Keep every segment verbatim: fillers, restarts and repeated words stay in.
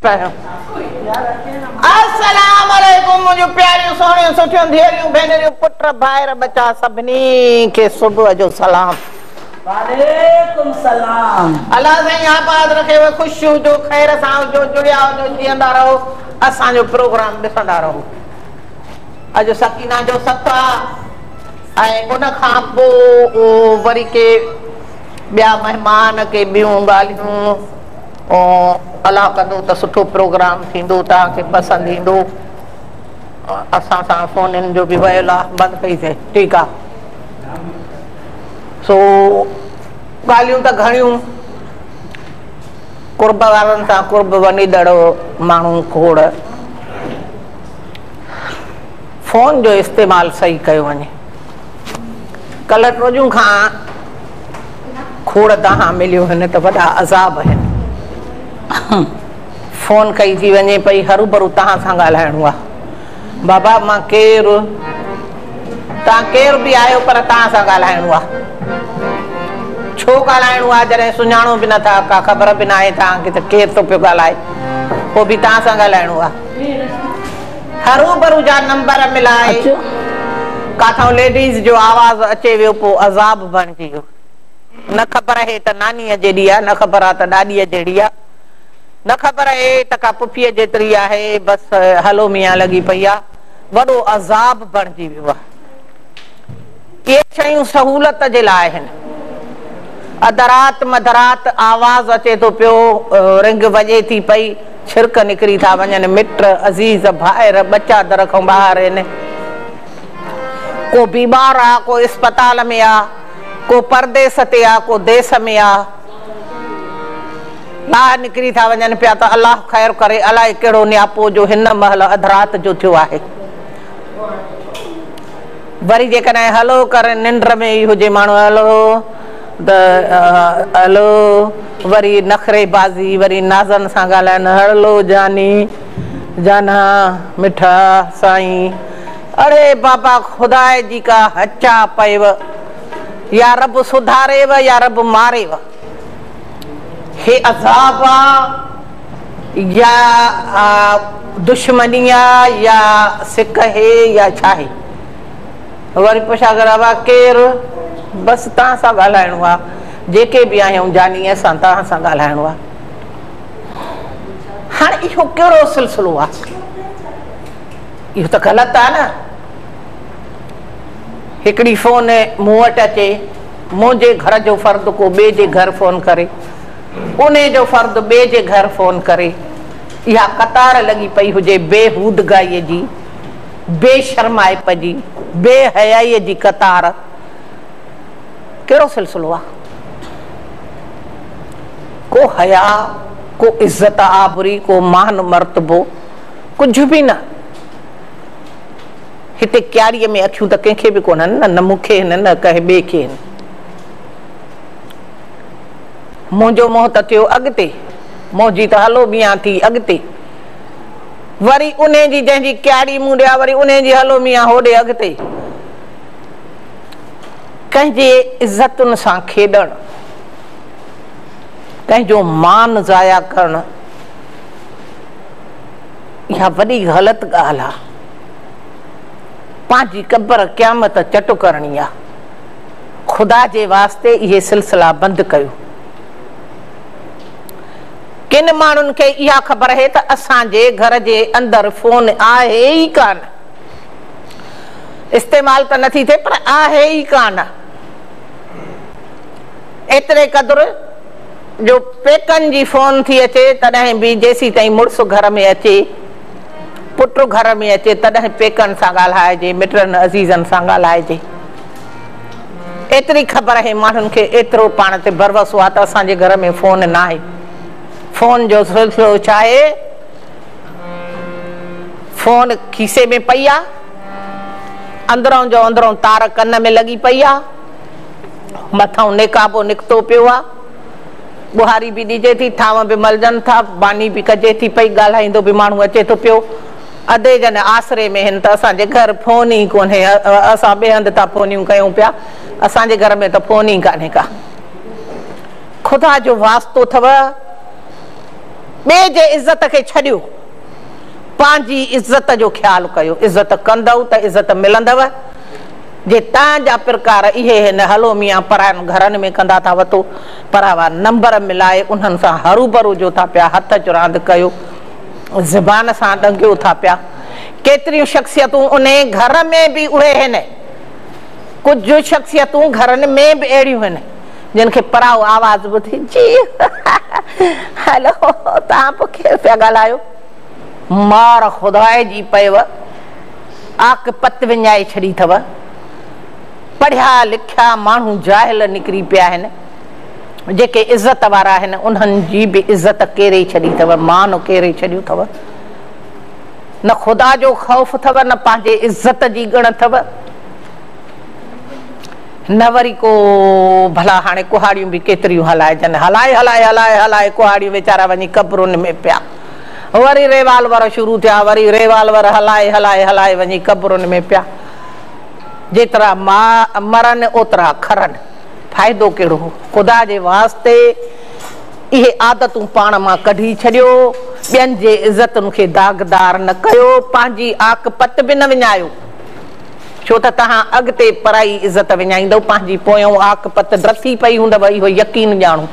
अस्सलाम वालेकुम मुझे प्यारियों सोनियों सुठियों धेरियों भेनरियों पुत्र भाइर बच्चा सभिनी के सुबह जो सलाम। वालेकुम सलाम। अल्लाह साईं आबाद रखे व खुश जो खैर सां जो जुड़िया जो जींदा रहो असां जो प्रोग्राम ॾिसंदा रहो। अॼु सकीना जो सत्ता ऐं उन खां पोइ वरी के ॿिया महिमान के ॿियूं ॻाल्हियूं अल्लाह कंदो त सुठो प्रोग्राम थींदो तव्हांखे पसंदि ईंदो। असां सां फ़ोन जो बि वयल आहे बंदि कई थिए ठीकु आहे। सो ॻाल्हियूं त घणियूं कुर्ब वारनि सां कुर्ब वञीदड़ माण्हू खोड़ फ़ोन जो इस्तेमालु सही कयो वञे। कल्ह रोज़ूं खां खोड़ तव्हां मिलियूं आहिनि त वॾा अज़ाब आहिनि। फोन कई थी वञे पई हरू भरू तव्हां सां ॻाल्हाइणो आहे। बाबा मां केरु तव्हां केरु बि आहियो पर तव्हां सां ॻाल्हाइणो आहे। छो ॻाल्हाइणो आहे जॾहिं सुञाणो बि नथा का ख़बर बि न आहे तव्हांखे त केरु थो पियो ॻाल्हाए पोइ बि तव्हां सां ॻाल्हाइणो आहे। हरू भरू जा नंबर मिलाए काथां लेडीज़ जो आवाज़ अचे वियो पोइ अज़ाब बणिजी वियो। न ख़बर आहे त नानीअ जहिड़ी आहे न ख़बर आहे त ॾाॾीअ जहिड़ी आहे न ख़बर आहे त का पुफीअ जेतिरी आहे बसि हलो मियां लॻी पई आहे। वॾो अज़ाब बणिजी वियो आहे। इहे शयूं सहूलत जे लाइ आहिनि। अधरात मधरात आवाज़ अचे थो पियो रिंग वॼे थी पई छिरक निकिरी था वञनि मिट अज़ीज़ भाइर बच्चा दर खां ॿाहिरि आहिनि। को बीमार आहे को इस्पताल में आहे को परदेस ते आहे को देश में आहे ॿाहिरि निकिरी था वञनि पिया त अलाह ख़ैर करे अलाए कहिड़ो नियापो जो हिन महिल अधरात जो थियो आहे। वरी जेकॾहिं हलो करे निंड में ई हुजे माण्हू हलो त हलो वरी नखरेबाज़ी वरी नाज़नि सां ॻाल्हाइनि हलो जानी जाना मिठा साईं अरे बाबा खुदा जी का हचा पएव या रब सुधारेव या रब मारेव। हे अज़ाब या दुश्मनी या सिक है या छा है। वरी पुछा कर बाबा केरु बसि तव्हां सां ॻाल्हाइणो आहे जेके बि आहियूं जानी असां तव्हां सां ॻाल्हाइणो आहे। हाणे इहो कहिड़ो सिलसिलो आहे इहो त ग़लति आहे न। हिकिड़ी फोन मूं वटि अचे मुंहिंजे घर जो फ़र्द को ॿिए जे घर फोन करे उन जो फ़र्द ॿिए जे घर फोन करे इहा कतार लॻी पई हुजे बेहूदगाईअ जी बेशर्माइप जी बेहयाईअ जी कतार। कहिड़ो सिलसिलो आहे। को हया को इज़त आबरी को मान मर्तबो कुझु बि न। हिते क्यारीअ में अखियूं त कंहिंखे बि कोन्हनि न न मूंखे न न कंहिं ॿिए खे मुंहिंजो मोह त थियो अॻिते मुंहिंजी त हलो मियां थी अॻिते वरी उन जी जंहिंजी क्यारी मूं ॾिया वरी उन जी हलो मियां होॾे अॻिते कंहिंजे इज़तुनि सां खेॾणु कंहिंजो मान ज़ाया करणु इहा वॾी ग़लति ॻाल्हि आहे। पंहिंजी क़बर क़यामत चटु करणी आहे। खुदा जे वास्ते इहे सिलसिला बंदि कयो। किन माण्हुनि खे इहा ख़बर आहे त असांजे घर जे अंदरि फोन आहे ई कान इस्तेमाल त नथी थिए पर आहे ई कान। एतिरे क़दुरु जो पेकनि जी फोन थी अचे तॾहिं बि जेसीं ताईं मुड़ुसु घर में अचे पुट घर में अचे तॾहिं पेकनि सां ॻाल्हाइजे मिटनि अज़ीज़नि सां ॻाल्हाइजे। एतिरी ख़बर आहे माण्हुनि खे एतिरो पाण ते भरवसो आहे त असांजे घर में फोन न आहे। फोन जो सिलसिलो छा आहे फोन खीसे में पई आहे अंदरों जो अंदरों तार कन में लॻी पई आहे मथां निकाबो निकितो पियो आहे बुहारी बि ॾिजे थी थांव बि मलजनि था बानी बि कजे थी पई ॻाल्हाईंदो बि माण्हू अचे थो पियो। अधे जन आसरे में आहिनि त असांजे घर फोन ई कोन्हे असां ॿिए हंधि था फोनियूं कयूं पिया असांजे घर में त फोन ई कान्हे का। खुदा जो वास्तो अथव ॿिए जे इज़त खे छॾियो पंहिंजी इज़त जो ख़्यालु कयो इज़त कंदव त इज़त मिलंदव जे तव्हांजा प्रकार इहे हिन हलो मियां परायनि घरनि में कंदा था वठो परावा नंबर मिलाए उन्हनि सां हरूभरू जो था पिया हथ चुरांद कयो ज़बान सां ॾंगियो था पिया केतिरियूं शख़्सियतूं उन घर में बि उहे आहिनि कुझु शख़्सियतूं घरनि में बि अहिड़ियूं आहिनि जिन खे पराओ आवाज़ ॿुधी जी हलो तव्हां पोइ केरु पिया ॻाल्हायो मार ख़ुदा जी पयव आक पत विञाए छॾी अथव पढ़िया लिखिया माण्हू जाहिल निकिरी पिया आहिनि जेके इज़त वारा आहिनि उन्हनि जी बि इज़त केरे छॾी अथव मान केरे छॾियो अथव न ख़ुदा जो ख़ौफ़ अथव न पंहिंजे इज़त जी ॻण अथव न वरी को भला हाणे कुहाड़ियूं बि केतिरियूं हलाइजनि हलाए हलाए हलाए हलाए कुहाड़ियूं वीचारा वञी क़बरुनि में पिया वरी रेवालवर शुरू थिया वरी रेवालवर हलाए हलाए हलाए वञी क़बरुनि में पिया जेतिरा मां मरनि ओतिरा खरनि फ़ाइदो कहिड़ो ख़ुदा जे वास्ते इहे आदतूं पाण मां कढी छॾियो ॿियनि जे इज़तुनि खे दाग़दार न कयो पंहिंजी आक पत बि न विञायो छो त तव्हां अॻिते पराई इज़त विञाईंदव पंहिंजी पोयों आक पत ड्रथी पई हूंदव इहो यकीन ॼाणो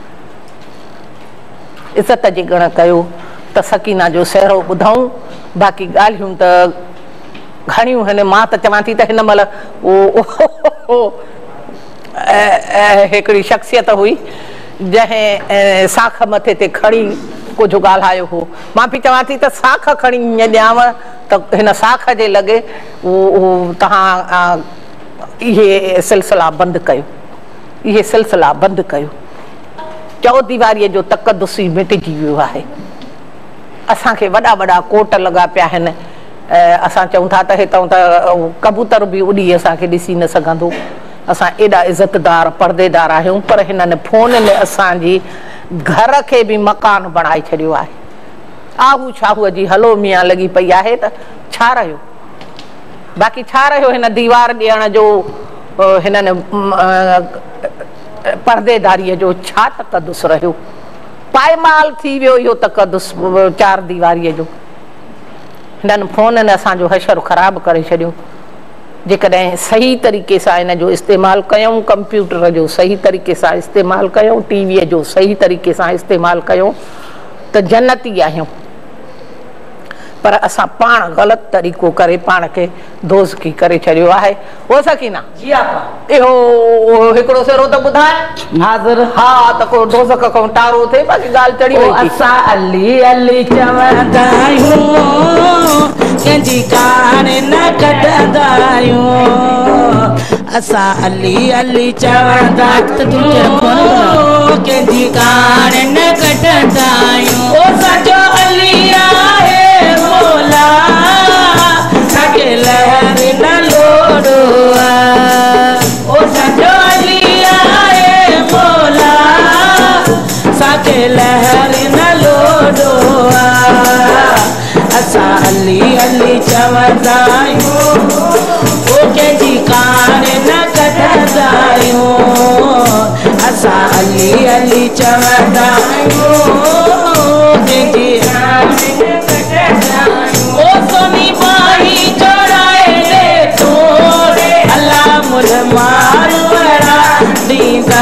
इज़त जी ॻण कयो त सकीना जो सहरो ॿुधऊं बाक़ी ॻाल्हियूं त घणियूं आहिनि मां त चवां थी त हिन महिल उहो हिकिड़ी शख़्सियत हुई जंहिं साख मथे ते खणी कुझु ॻाल्हायो हो मां बि चवां थी त साख खणी ॾियांव त हिन साख जे लॻे उहो तव्हां इहे सिलसिला बंदि कयो इहे सिलसिला बंदि कयो चौदीवारीअ जो तक़दुस ई मिटिजी वियो आहे असांखे वॾा वॾा कोट लॻा पिया आहिनि असां चऊं था त हितां त कबूतर बि उॾी असांखे ॾिसी न सघंदो असां एॾा इज़तदार परदेदार आहियूं पर हिननि फ़ोन असांजी घर खे बि मकान बणाए छॾियो आहे आहू छाहूअ जी हलो मियां लॻी पई आहे त छा रहियो बाक़ी छा रहियो हिन दीवार ॾियण जो हिननि परदेदारीअ जो छा तक़दुस रहियो पायमाल थी वियो इहो तक़दुस चार दीवारीअ जो हिननि फ़ोननि असांजो हशर ख़राबु करे छॾियो जेकॾहिं सही तरीक़े सां इन जो इस्तेमालु कयूं कंप्यूटर जो सही तरीक़े सां इस्तेमालु कयूं टीवीअ जो सही तरीक़े सां इस्तेमालु कयूं त जन्नती आहियूं पर असां पाण ग़लति तरीक़ो करे पाण खे दोज़की करे छॾियो आहे हो सकीना जी आपा इहो हिकिड़ो सेरो त ॿुधाए हाज़िर हा त को दोज़क खां टारो थिए बाक़ी ॻाल्हि चढ़ी वई थी असां अली अली चवंदा आहियूं कंहिंजी कान न कढंदा आहियूं असां अली अली चवंदा कंहिंजी कान न कढंदा आहियूं ओ सॼो अली आहे मोला सके लहर न लोड़ो ओ सॼो अली आहे मोला सके लहर न लोड़ो असां अली अली चवंदा आहियूं ओ कंहिंजी कान न कढंदा आहियूं असां अली अली चवंदा आहियूं कंहिंजी कान न कढंदा आहियूं ओ सोनी माही जोड़ाए दे तू अल्लाह मुझ मारू वरा दीदा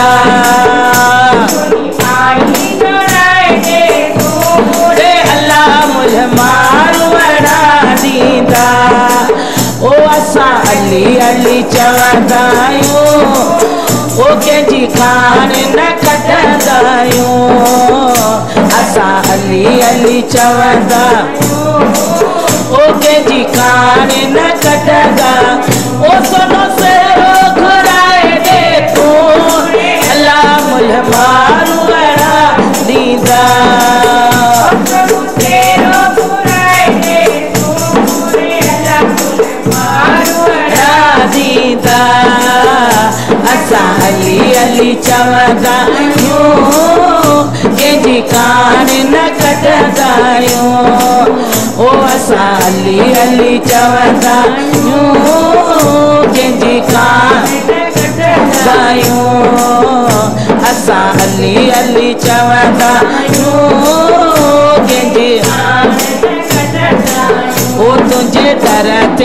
माही जोड़ाए दे तू रे अल्लाह मुझ मारू वरा दीदा ओ असां अली अली चवंदा आहियूं ओ कंहिंजी कान न कढंदा आहियूं असां अली अली चवंदा ओ कंहिंजी कान न कढंदा ओ सोनो सेरो घुराए दे तू अल्लाह मुझ मारू वरा दीदा सेरो घुराए दे तू अल्लाह मुझ मारू वरा दीदा असां अली अली चवंदा आहियूं कंहिंजी कान न कढंदा आहियूं ओ असां अली अली चवंदा आहियूं कंहिंजी कान न कढंदा आहियूं असां अली अली चवंदा आहियूं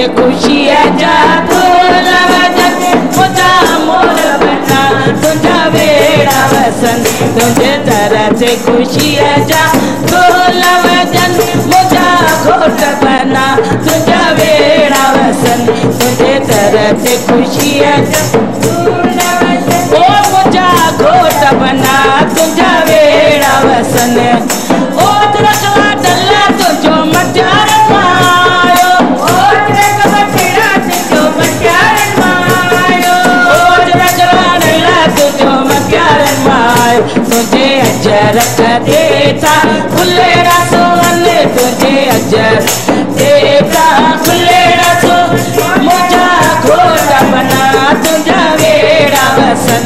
ते ख़ुशीअ जा ढोल वॼन मुंहिंजा मोर बना तुंहिंजा वेड़ा वसन तुंहिंजे दर ते ख़ुशीअ जा ढोल वॼन मुंहिंजा घोट बना तुंहिंजा वेड़ा वसन तुंहिंजे दर ते ख़ुशीअ जा ओ मुंहिंजा घोट बना तुंहिंजा वेड़ा वसन ओ रखला डला तुंहिंजो मटियार मायो ओ रखला डला तुंहिंजो मटियार मायो ओ रखला डला तुंहिंजो मटियार मायो तुंहिंजे अजर देता खुलेड़ा सोन तुंहिंजे अजर देता खुलेड़ा सो मुंहिंजा घोट बना तुंहिंजा वेड़ा वसन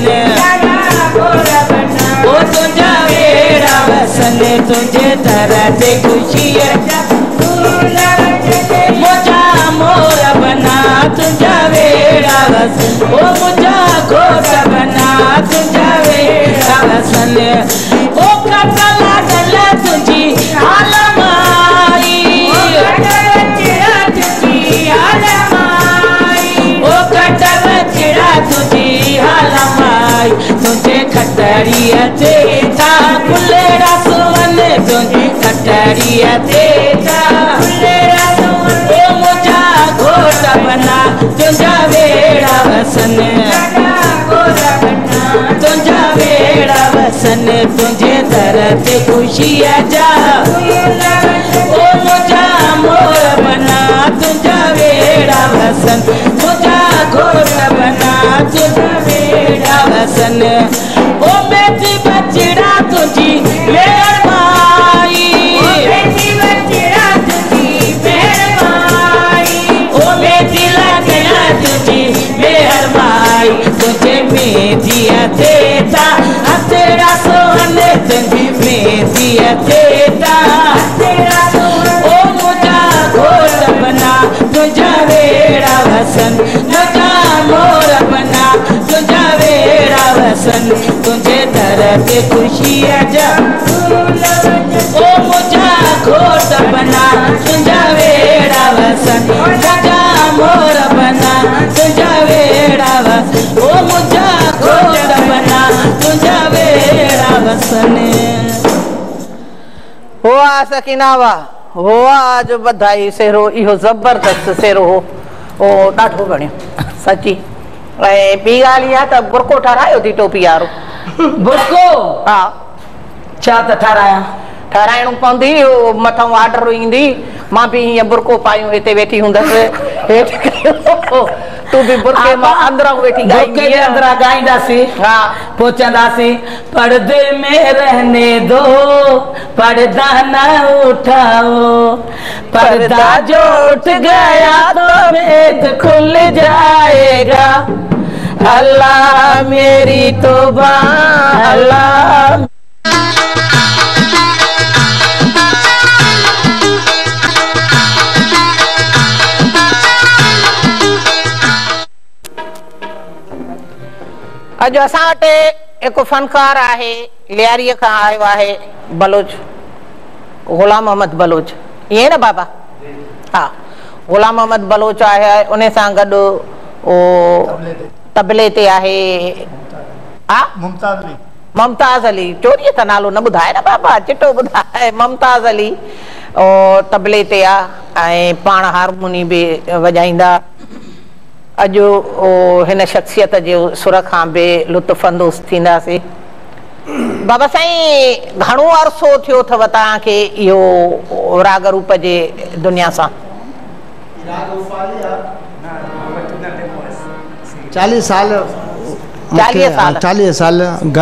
ओ तुंहिंजा वेड़ा वसन तुंहिंजे दर ते ख़ुशीअ जा मुंहिंजा मोर बना तुंहिंजा वेड़ा वसन ओ मुंहिंजा घोट बना तुंहिंजा वेड़ा वसन ओ कटला डला तुंहिंजी हाल माई ओ कटल चिड़ा तुंहिंजी हाल माई तुंहिंजे खटड़ीअ ते था खुलेड़ा सोन तुंहिंजी खटड़ीअ ते था खुलेड़ा सोन ओ मुंहिंजा घोट बना तुंहिंजा वेड़ा वसन तुंहिंजा वेड़ा वसन तुंहिंजे दर ते ख़ुशीअ जा ओ मुंहिंजा मोर बना तुंहिंजा वेड़ा वसन मुंहिंजा घोट बना तुंहिंजा वेड़ा वसन ओ बेटी बचड़ा तुंहिंजी महिरबाई ओ बेटी बचड़ा तुंहिंजी महिरबाई ओ बेटी लगड़ा तुंहिंजी महिरबाई तुंहिंजे मेंदीअ ते था हथेड़ा सोन तुंहिंजी मेंदीअ ते था हथेड़ा सोन ओ मुंहिंजा घोट बना तुंहिंजा वेड़ा वसन मुंहिंजा मोर बना तुंहिंजा वेड़ा वसन तुंहिंजे दर ते ख़ुशीअ जा ओ मुंहिंजा घोट बना तुंहिंजा वेड़ा वसन मुंहिंजा मोर बना तुंहिंजा वेड़ा वसन ओ मुंहिंजा घोट बना तुंहिंजा वेड़ा वसन हो आ सकीना वाह हो आज बधाई सेरो इहो ज़बरदस्त सेरो हो ओ ॾाढो वणियो सची ऐं ॿी ॻाल्हि इहा त बुरको ठारायो थी टोपी वारो बुरको हा छा त ठारायां ठाराइणो पवंदी मथां ऑर्डर ईंदी मां बि हीअं बुरको पायूं हिते वेठी हूंदसि हेठि तूं बि बुरके मां अंदरां वेठी गाईंदी अंदरां गाईंदासीं हा पोइ चवंदासीं पर्दे में रहने दो पर्दा न उठाओ पर्दा जो उठ गया तो भेद खुल जाएगा अल्लाह मेरी तौबा अल्लाह अॼु असां वटि हिकु फनकार आहे लियारीअ खां आयो आहे बलोच गुलाम मोहम्मद बलोच ईअं न बाबा हा गुलाम मोहम्मद बलोच आहे उन सां गॾु ओ तबले ते आहे हा मुमताज़ अली मुमताज़ अली चोरीअ त नालो न ॿुधाए न बाबा चिटो ॿुधाए मुमताज़ अली ओ तबले ते आहे ऐं पाण हारमोनी बि वॼाईंदा अॼु हिन शख़्सियत जे सुर खां बि लुत्फ़ अंदोज़ थींदासीं बाबा साईं घणो अरसो थियो अथव तव्हांखे इहो राग रूप जे दुनिया सां चालीस साल चालीह साल चालीह साल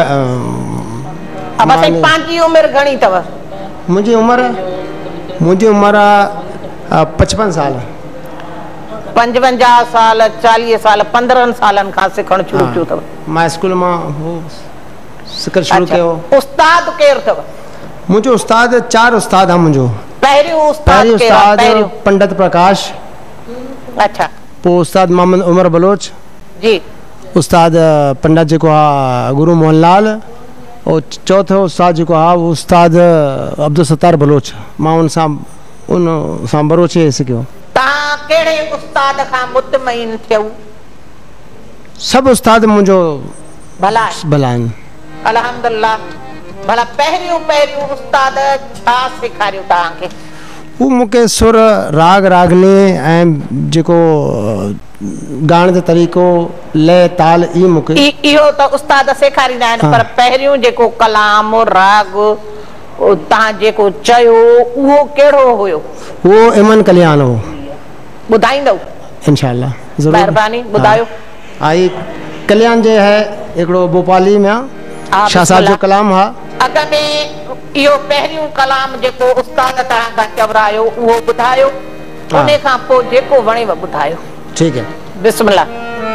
बाबा साईं पंहिंजी उमिरि घणी अथव मुंहिंजी उमिरि मुंहिंजी उमिरि आहे पचपन साल पंजवंजाह साल चालीह साल पंद्रहनि सालनि खां सिखणु शुरू कयो अथव मां स्कूल मां सिखणु शुरू कयो उस्ताद केरु अथव मुंहिंजो उस्ताद चार उस्ताद आहे मुंहिंजो पहिरियों उस्ताद उस्ताद पंडित प्रकाश अच्छा पोइ उस्ताद मोहम्मद उमर बलोच जी उस्ताद पंडित जेको आहे गुरु मोहनलाल और चौथो उस्ताद जेको आहे उस्ताद अब्दुल सत्तार बलोच मां उन सां उन सां बलोच सिखियो तव्हां केड़े उस्ताद खां मुतमईन थियऊ? सब उस्ताद मुझो भला भलान अल्हम्दुलिल्लाह। भला पहिरियों पहिरियों उस्ताद छा सेखारियो तव्हांखे? वो मुके सुर राग रागनी ऐं जेको गाने जो तरीको लय ताल ई मुके इहो तो उस्ताद सेखारींदा आहिनि। पर पहिरियों जेको कलाम राग तव्हां जेको चयो उहो कहिड़ो हुयो? वो इमन कल्याण हो। ॿुधाईंदव? इंशाल्लाह जरूर। महिरबानी ॿुधायो। आई कल्याण जे है एकड़ो भोपाली में शाह साहब जो कलाम हा। अग में इहो पहिरियों कलाम जेको उस्ताद तव्हां खां चवरायो उहो ॿुधायो, उन खां पोइ जेको वणेव ॿुधायो। ठीक है। बिस्मिल्लाह।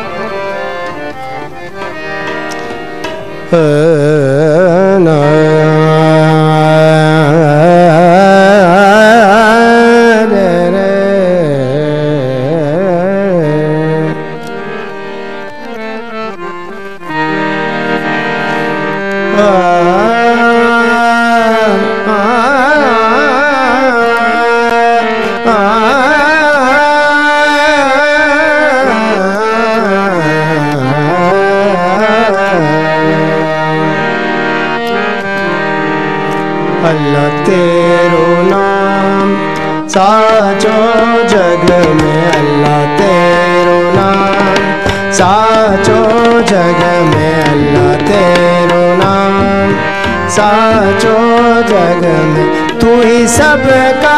अल्लाह तेरो नाम साचो जग में, अल्लाह तेरो नाम साचो जग में, अल्लाह तेरो नाम साचो जग में। तू ही सबका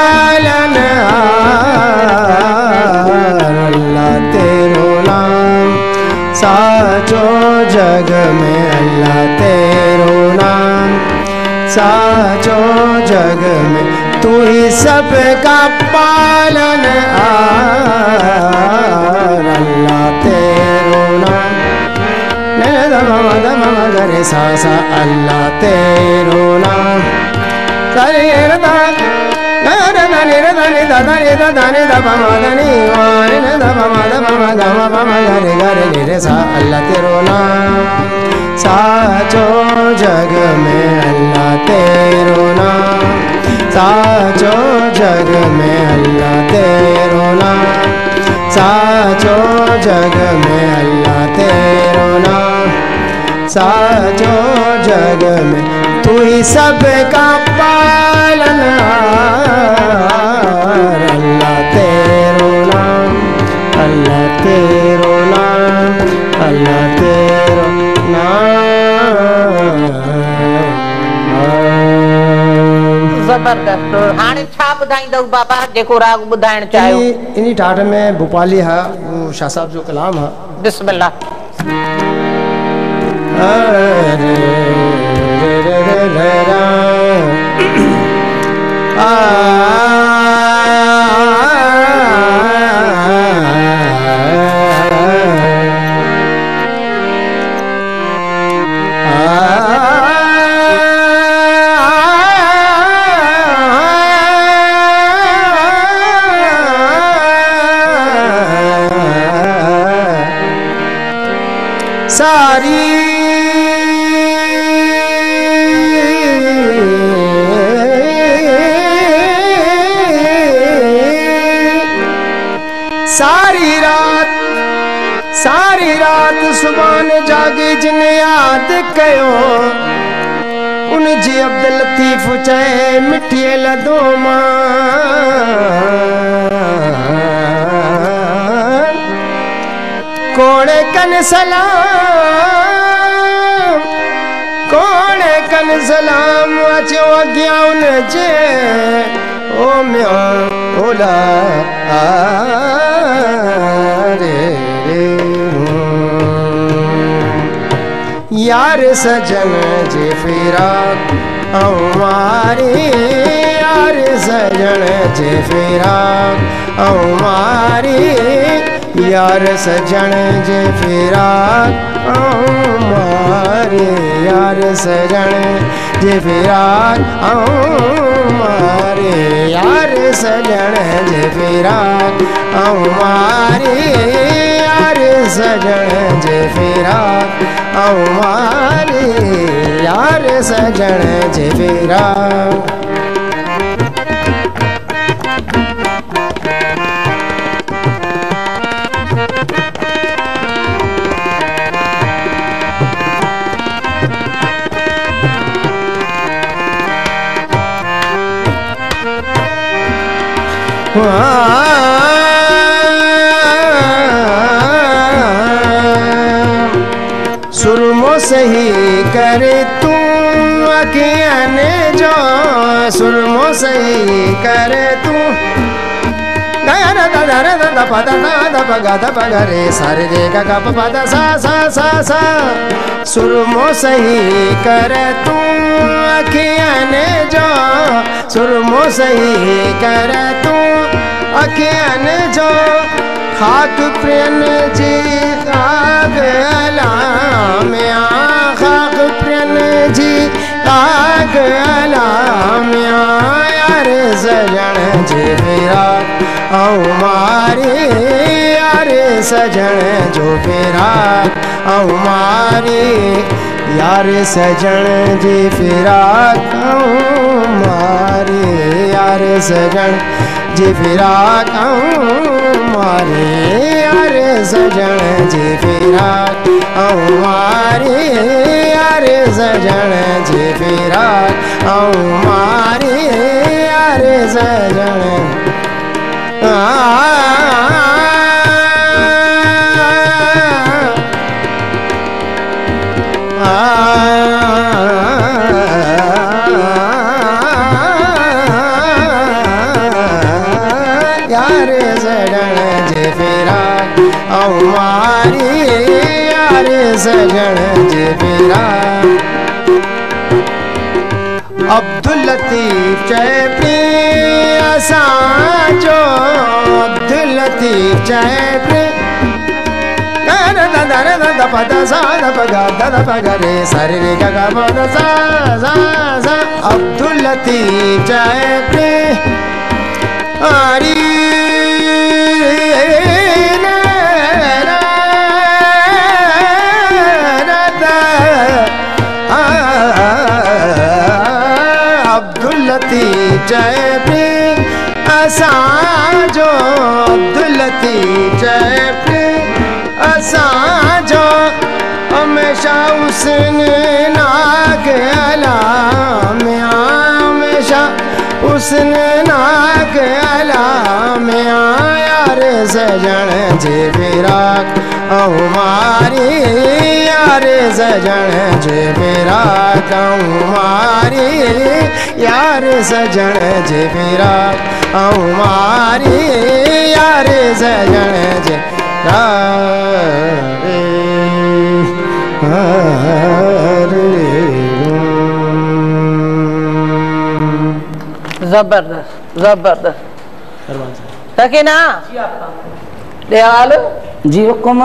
पालनहार, अल्लाह तेरो नाम साचो जग में, अल्लाह तेरो नाम साचो जग में। तू ही सबका पालनहार, अल्लाह तेरो नाम गरे सा सा, अल्लाह तेरो नाम सारे अल्लाह तेरो नाम साचो जग में, अल्लाह तेरो नाम साचो जग में, अल्लाह तेरो नाम साचो जग में, अल्लाह तेरो नाम साचो जग में। तू ही सबका पालनहार, अल्लाह तेरो नाम, अल्लाह तेरो नाम, अल्लाह तेरो जबरदस्त। हाणे छा ॿुधाईंदव बाबा जेको राग ॿुधाइण चाहियो? इन्हीं ठाठ में भोपाली है, वो शाह साहब जो कलाम है। बिस्मिल्लाह। सारी सारी रात सारी रात सुबह जागे जिन याद कयो, उन जी अब्दुल लतीफ चए मिठी लदो मां। कोड़े कन सलाम कोड़े कन सलाम अचो अॻियां उन जे ओ म्या ओला रे रे यार सजन जे फिराक ऐं मारे, यार सजन जे फिराक ऐं मारे, यार सजन जे फिराक ऐं मारे, यार सजन जे फिराक ऐं मारे, यार सजन जे फिराक ऐं मारे, यार सजन जे फिराक ऐं मारे, यार सजन जे फिराक। सुरमो सही करे तू अखियां ने जो सुरमो सही करे तू गया दा दा दा दा पा दा दा पा गा दा पा गा रे सारे रे गा गा पा दा सा सा सा सा सुरमो सही करे तू अखियां ने जो सुरमो सही करे तू अखियां ने जो खाक प्रियन जी खाक अलामिया खाक प्रियन जी खाक अलामिया यार सजन जी फिरा औ मारे यार सजन जो फिरा औ मारे यार सजन जी फिरा औ मारे यार सजन जी फिरा औ मारे यार सजन जी फिरा औ मारे यार सजन जी फिरा औ मारे यार सजन आ यार सजन जे फिरा औ मारी यार सजन जे फिरा अब्दुल लतीफ चैपी असां जो अब्दुल लतीफ चैपी अब्दुल लतीफ चैपी आरी अब्दुल लतीफ चैपी असां जो अब्दुल लतीफ चैपी असां जो हमेशा उसने नाग अलामिया हमेशा उसने नाग अलामिया यार सजन जे फिराक औ मारी यार सजन जे फिराक औ मारी यार सजन जे फिराक औ मारी यार सजन जे जबरदस्त जबरदस्त सकीना दयाल जी हुकुम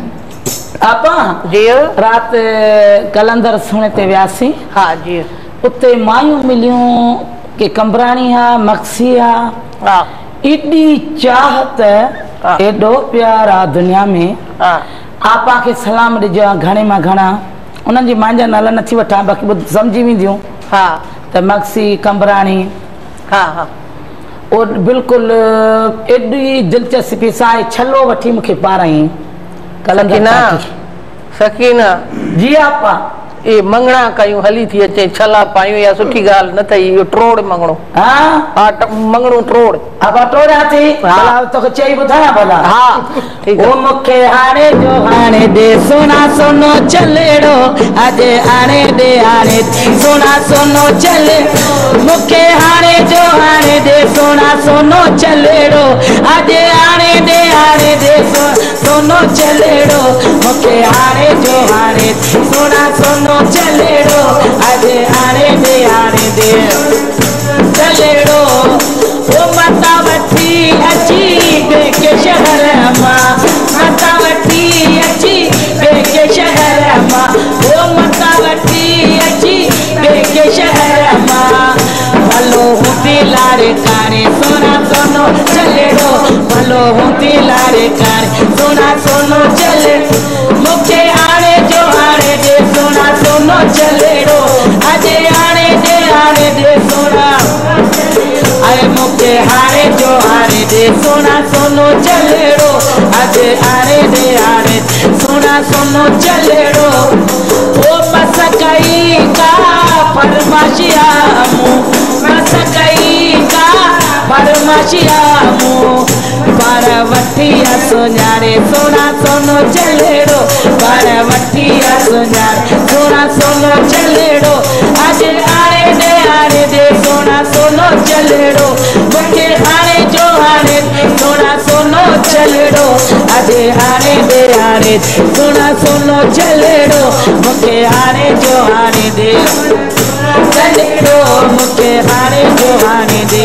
आपा जी रात कलंदर सुने ते व्यासी हाँ जी उते मायूं मिलियूं के कंबराणी हा मक्सी हा हाँ एडी चाहत एडो प्यार आ दुनिया में हाँ आपा के सलाम ॾिजां घणे मां घणा उन्हनि जी मुंहिंजा नाला नथी वठां बाक़ी ॿुध सम्झी वेंदियूं हाँ त मक्सी कंबराणी हाँ हाँ और बिल्कुलु एॾी दिलचस्पी सां छलो वठी मूंखे पाराई सकीना सकीना जी आपा ये मंगणा कयूं हली थी अचे छला पायूं या सुठी ॻाल्हि न अथई इहो ट्रोड़ मंगणो हाँ हा मंगणो ट्रोड़ आपा टोड़िया थी भला तोखे चई ॿुधायां भला हाँ ठीक ओ है मूंखे हाणे जो हाणे दे सोना सोनो चलेड़ो अॼु हाणे दे हाणे सोना सोनो चले मूंखे हाणे जो हाणे दे सोना सोनो चलेड़ो अॼु हाणे दे हाणे दे सोनो चलेड़ो मूंखे हाणे जो हाणे सोना सोनो चलेड़ो अॼु हाणे दे हाणे दे चलेड़ो ओ माता वठी अची के शहर मां माता वठी अची के शहर मां ओ माता वठी अची के शहर मां भलो हूंदी लारे कारे सोना सोनो चलेड़ो भलो हूंदी लारे कारे सोना सोनो चले मूंखे हाणे जो हाणे दे सोना सोनो चलेड़ो अॼु हाणे दे हाणे दे सोना अरे मूंखे हाणे जो हाणे दे सोना सोनो चलेड़ो अॼु हाणे दे हाणे सोना सोनो चलेड़ो ओ बस कई का फरमाशिया मूं बस कई का फरमाश होशियामू पर वठिया सुञाणे सोना सोनो चलेड़ो पर वठिया सुञाणे सोना सोनो चलेड़ो अज आने दे आने दे सोना सोनो चलेड़ो मुखे आने जो आने सोना सोनो चलेड़ो अज आने दे आने सोना सोनो चलेड़ो मुखे आने जो आने दे चलेड़ो मुखे आने जो आने दे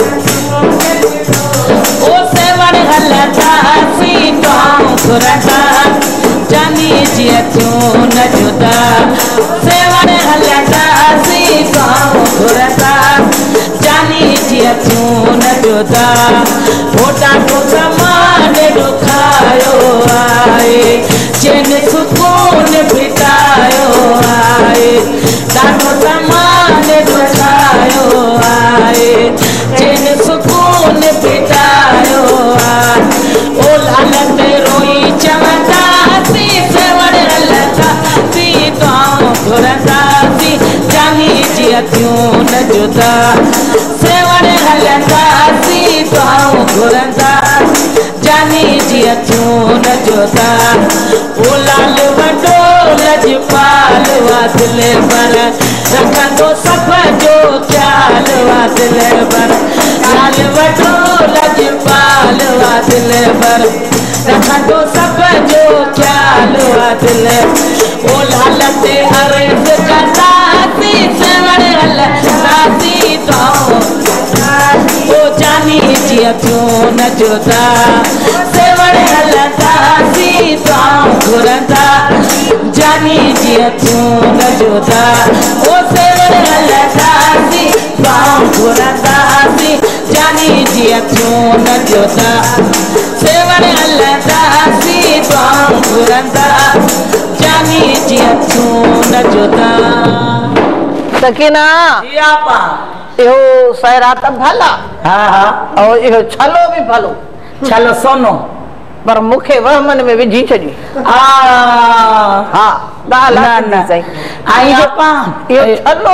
ओ सेवण हलता सीता घुरता जानी जिया तू न जुदा सेवण हलता सीता घुरता जानी जिया तू न जुदा फोटा को समान दुखायो आए जिन सुकून बितायो आए दानो समान दुखायो आए जिन सुकून बितायो आए ओ लालत रोई चवंदा सी सेवण हलता सी तो घुरंदा सी जानी जिया तू न जुदा सेवण हलंदा सी तो घुरंदा जानी जिया तू न जुदा ओ लाल वडो लजपाल वादिल पर रखंदो सब जो ख्याल वादिल पर लाल वडो लजपाल वादिल पर रखंदो सब जो ख्याल वादिल ओ लाल ते अर्ज करता सी सेवण हलंदा सी तो ओ जानी जिया तू न जुदा सेवण हलंदा सी तो घुरंदा जानी जिया तू न जुदा ओ सेवण हलंदा सी तो घुरंदा सी जानी जिया तू न जुदा सेवण हलंदा सी तो घुरंदा जानी जिया तू न जुदा सकीना जी आपा यो सहरा त भला हाँ हाँ और यो छलो भी भलो चलो सोनो पर मुखे वहमन में विझी छड़ी आ हाँ गाल ना ना सही आई जो पा यो छलो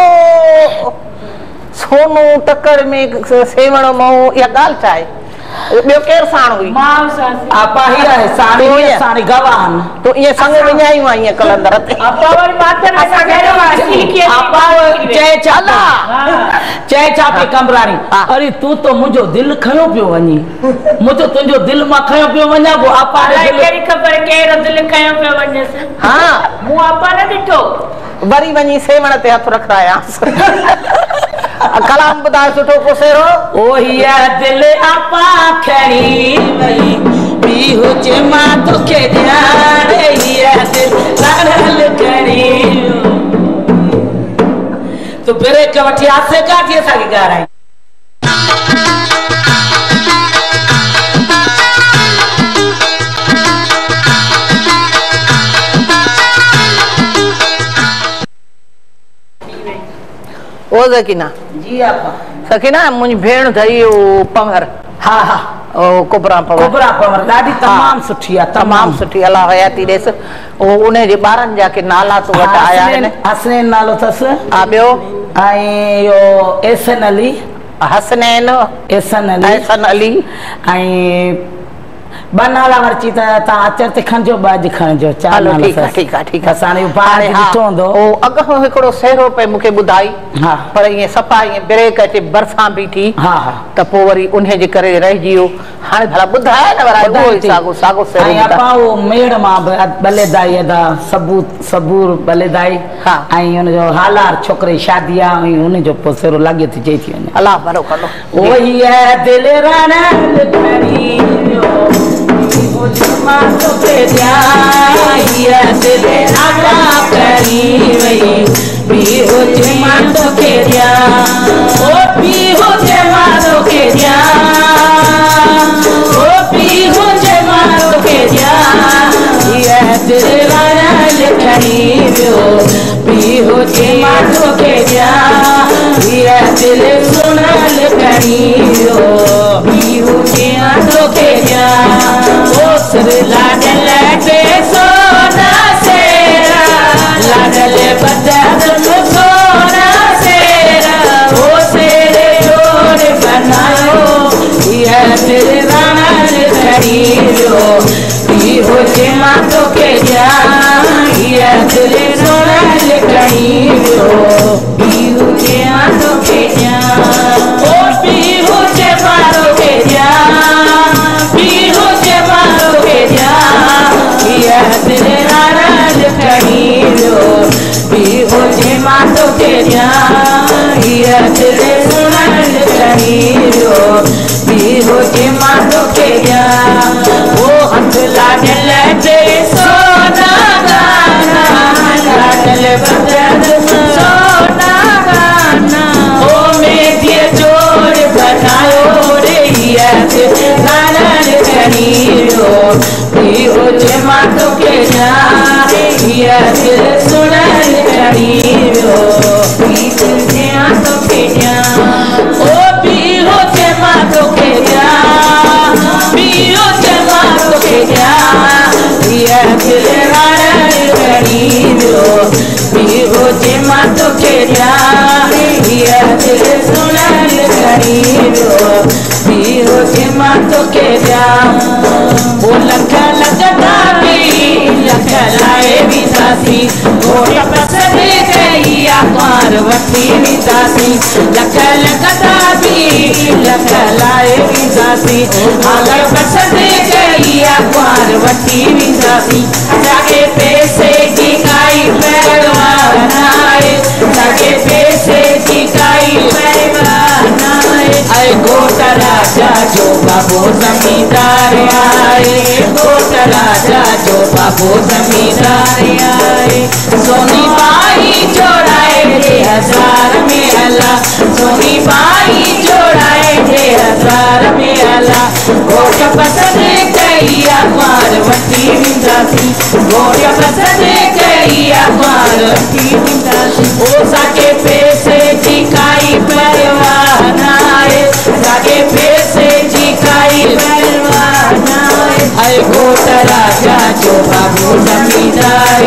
सोनू टक्कर में सेवण महू या गाल चाहे ॿियो केरु साण हुई आपा ही है साड़ी ईअं? साड़ी गवान तो ये संग विञायूं आई कलंदर ते आपा वरी माते न आपा चए चाला चए चा पे कमरानी अरे तू तो मुझो दिल खयो पियो वनी मुझो तुझो दिल मा खयो पियो वना गो आपा ने केरी खबर केरो दिल खयो पियो वने हाँ मु आपा ने दिठो वरी वञी सेवण ते हथ रखायांस कलाम ॿुधाए सुठो पोसेरो ओ हिया दिल आपा खणी वई बी हुजे मां तोखे ध्यान हिया दिल लाडल खणी तो ब्रेक वठी आसे काठी असांखे ॻाराई ओ सकीना जी आपा सकीना मुंहिंजी भेण अथई ओ पंवर हा हा ओ कुबरा पंवर कुबरा पंवर ॾाढी तमामु सुठी आहे तमामु सुठी अला हयाती ॾेसि ओ उन जे ॿारनि जा के नाला तो वटि आया आहिनि हसनैन नालो अथसि हा ॿियो ऐं इहो एहसन अली हसनैन एहसन अली एहसन अली ऐं ॿ नाला वरची त तव्हां अचर ते खणजो ॿ अॼु खणजो हलो ठीकु आहे ठीकु आहे ठीकु आहे असां पाण ॾिठो हूंदो ओ अॻो हिकिड़ो सेरो पे मूंखे ॿुधाई हा पर ईअं सफ़ा ईअं ब्रेक अचे बरसां बीठी हा हा त पोइ वरी उन जे करे रहिजी वियो हाणे भला ॿुधाए न वराए उहो ई साॻो साॻो सेरो ऐं आपा उहो मेड़ मां बलेदाई अदा सबूत सबूर बलेदाई हा ऐं हुनजो हालार छोकिरे शादी आहे ऐं हुनजो पोइ सेरो लाॻे थी चई थी वञे अलाह भलो कलो ओही है दिल राना खणी मां तोखे ध्यान दिल राना खणी वई बी हुजे मां तोखे ध्यान ओ बी हुजे मां तोखे ध्यान ओ बी हुजे मां तोखे ध्यान ये दिल राना खणी वियो बी हुजे मां तोखे ध्यान ये दिल सुनल खणी वियो बी हुजे मां तोखे ध्यान ओ सिर लाडल ते सोना सेरा लाडल बदन सोना सेरा ओ सेरे जोड़ बनायो हो जे मां तोखे ॾियां हीअ दिलि सुणण कहिड़ो पी हो जे मां तोखे ॾियां ओ हथ लाडल ते सोना गाना लाडल बदन सोना गाना ओ मेरी जोड़ बनायो रे हीअ दिलि सुणण कहिड़ो पी हो जे मां तोखे ॾियां हीअ दिलि सुणण कहिड़ो पी तुंहिंजे तोखे ॾियां ओ पी हो जे मां तोखे ॾियां पी हो जे मां तोखे ॾियां हीअ दिलि सुणण कहिड़ो पी हो जे मां तोखे ॾियां हीअ दिलि सुणण कहिड़ो पी हो जे मां तोखे ॾियां ओ लख लॻंदा बि लख लाइ वेंदासीं घोट पसंदि कई आहे पार वठी वेंदासीं लख लॻंदा बि लख लाइ वेंदासीं हाल पसंदि कई आहे पार वठी वेंदासीं असांखे पैसे जी काई परवाह न आहे असांखे पैसे जी काई परवाह न आहे ऐं घोट राजा जो बाबो ज़मींदार आहे घोट राजा जो बाबो ज़मींदार आहे सोनी बाई जोड़ाए टे हज़ार में हला सोनी बाई जोड़ाए टे हज़ार में हला घोट पसंदि कई आहे पार वठी वेंदासीं घोट पसंदि कई आहे पार वठी वेंदासीं ओ असांखे पैसे जी काई परवाह न आहे असांखे पैसे जी काई परवाह न आहे ऐं घोट राजा जो बाबू ज़मींदार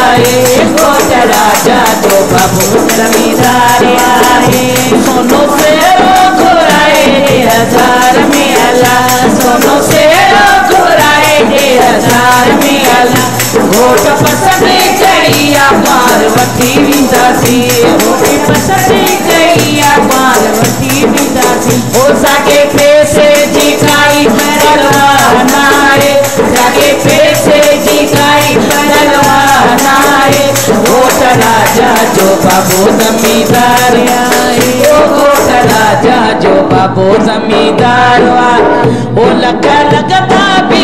आहे घोट राजा जो बाबू ज़मींदार आहे सोनो सेरो घुराए टे हज़ार में हला सोनो सेरो घुराए टे हज़ार में हला घोट पसंदि कई आहे पार वठी वेंदासीं घोट पसंदि कई आहे पार वठी वेंदासीं ओ असांखे पैसे जी काई परवाह न आहे असांखे पैसे जी काई परवाह न आहे घोट राजा जो बाबो ज़मींदार आहे ओ घोट राजा जो बाबो ज़मींदार आहे ओ लख लॻंदा बि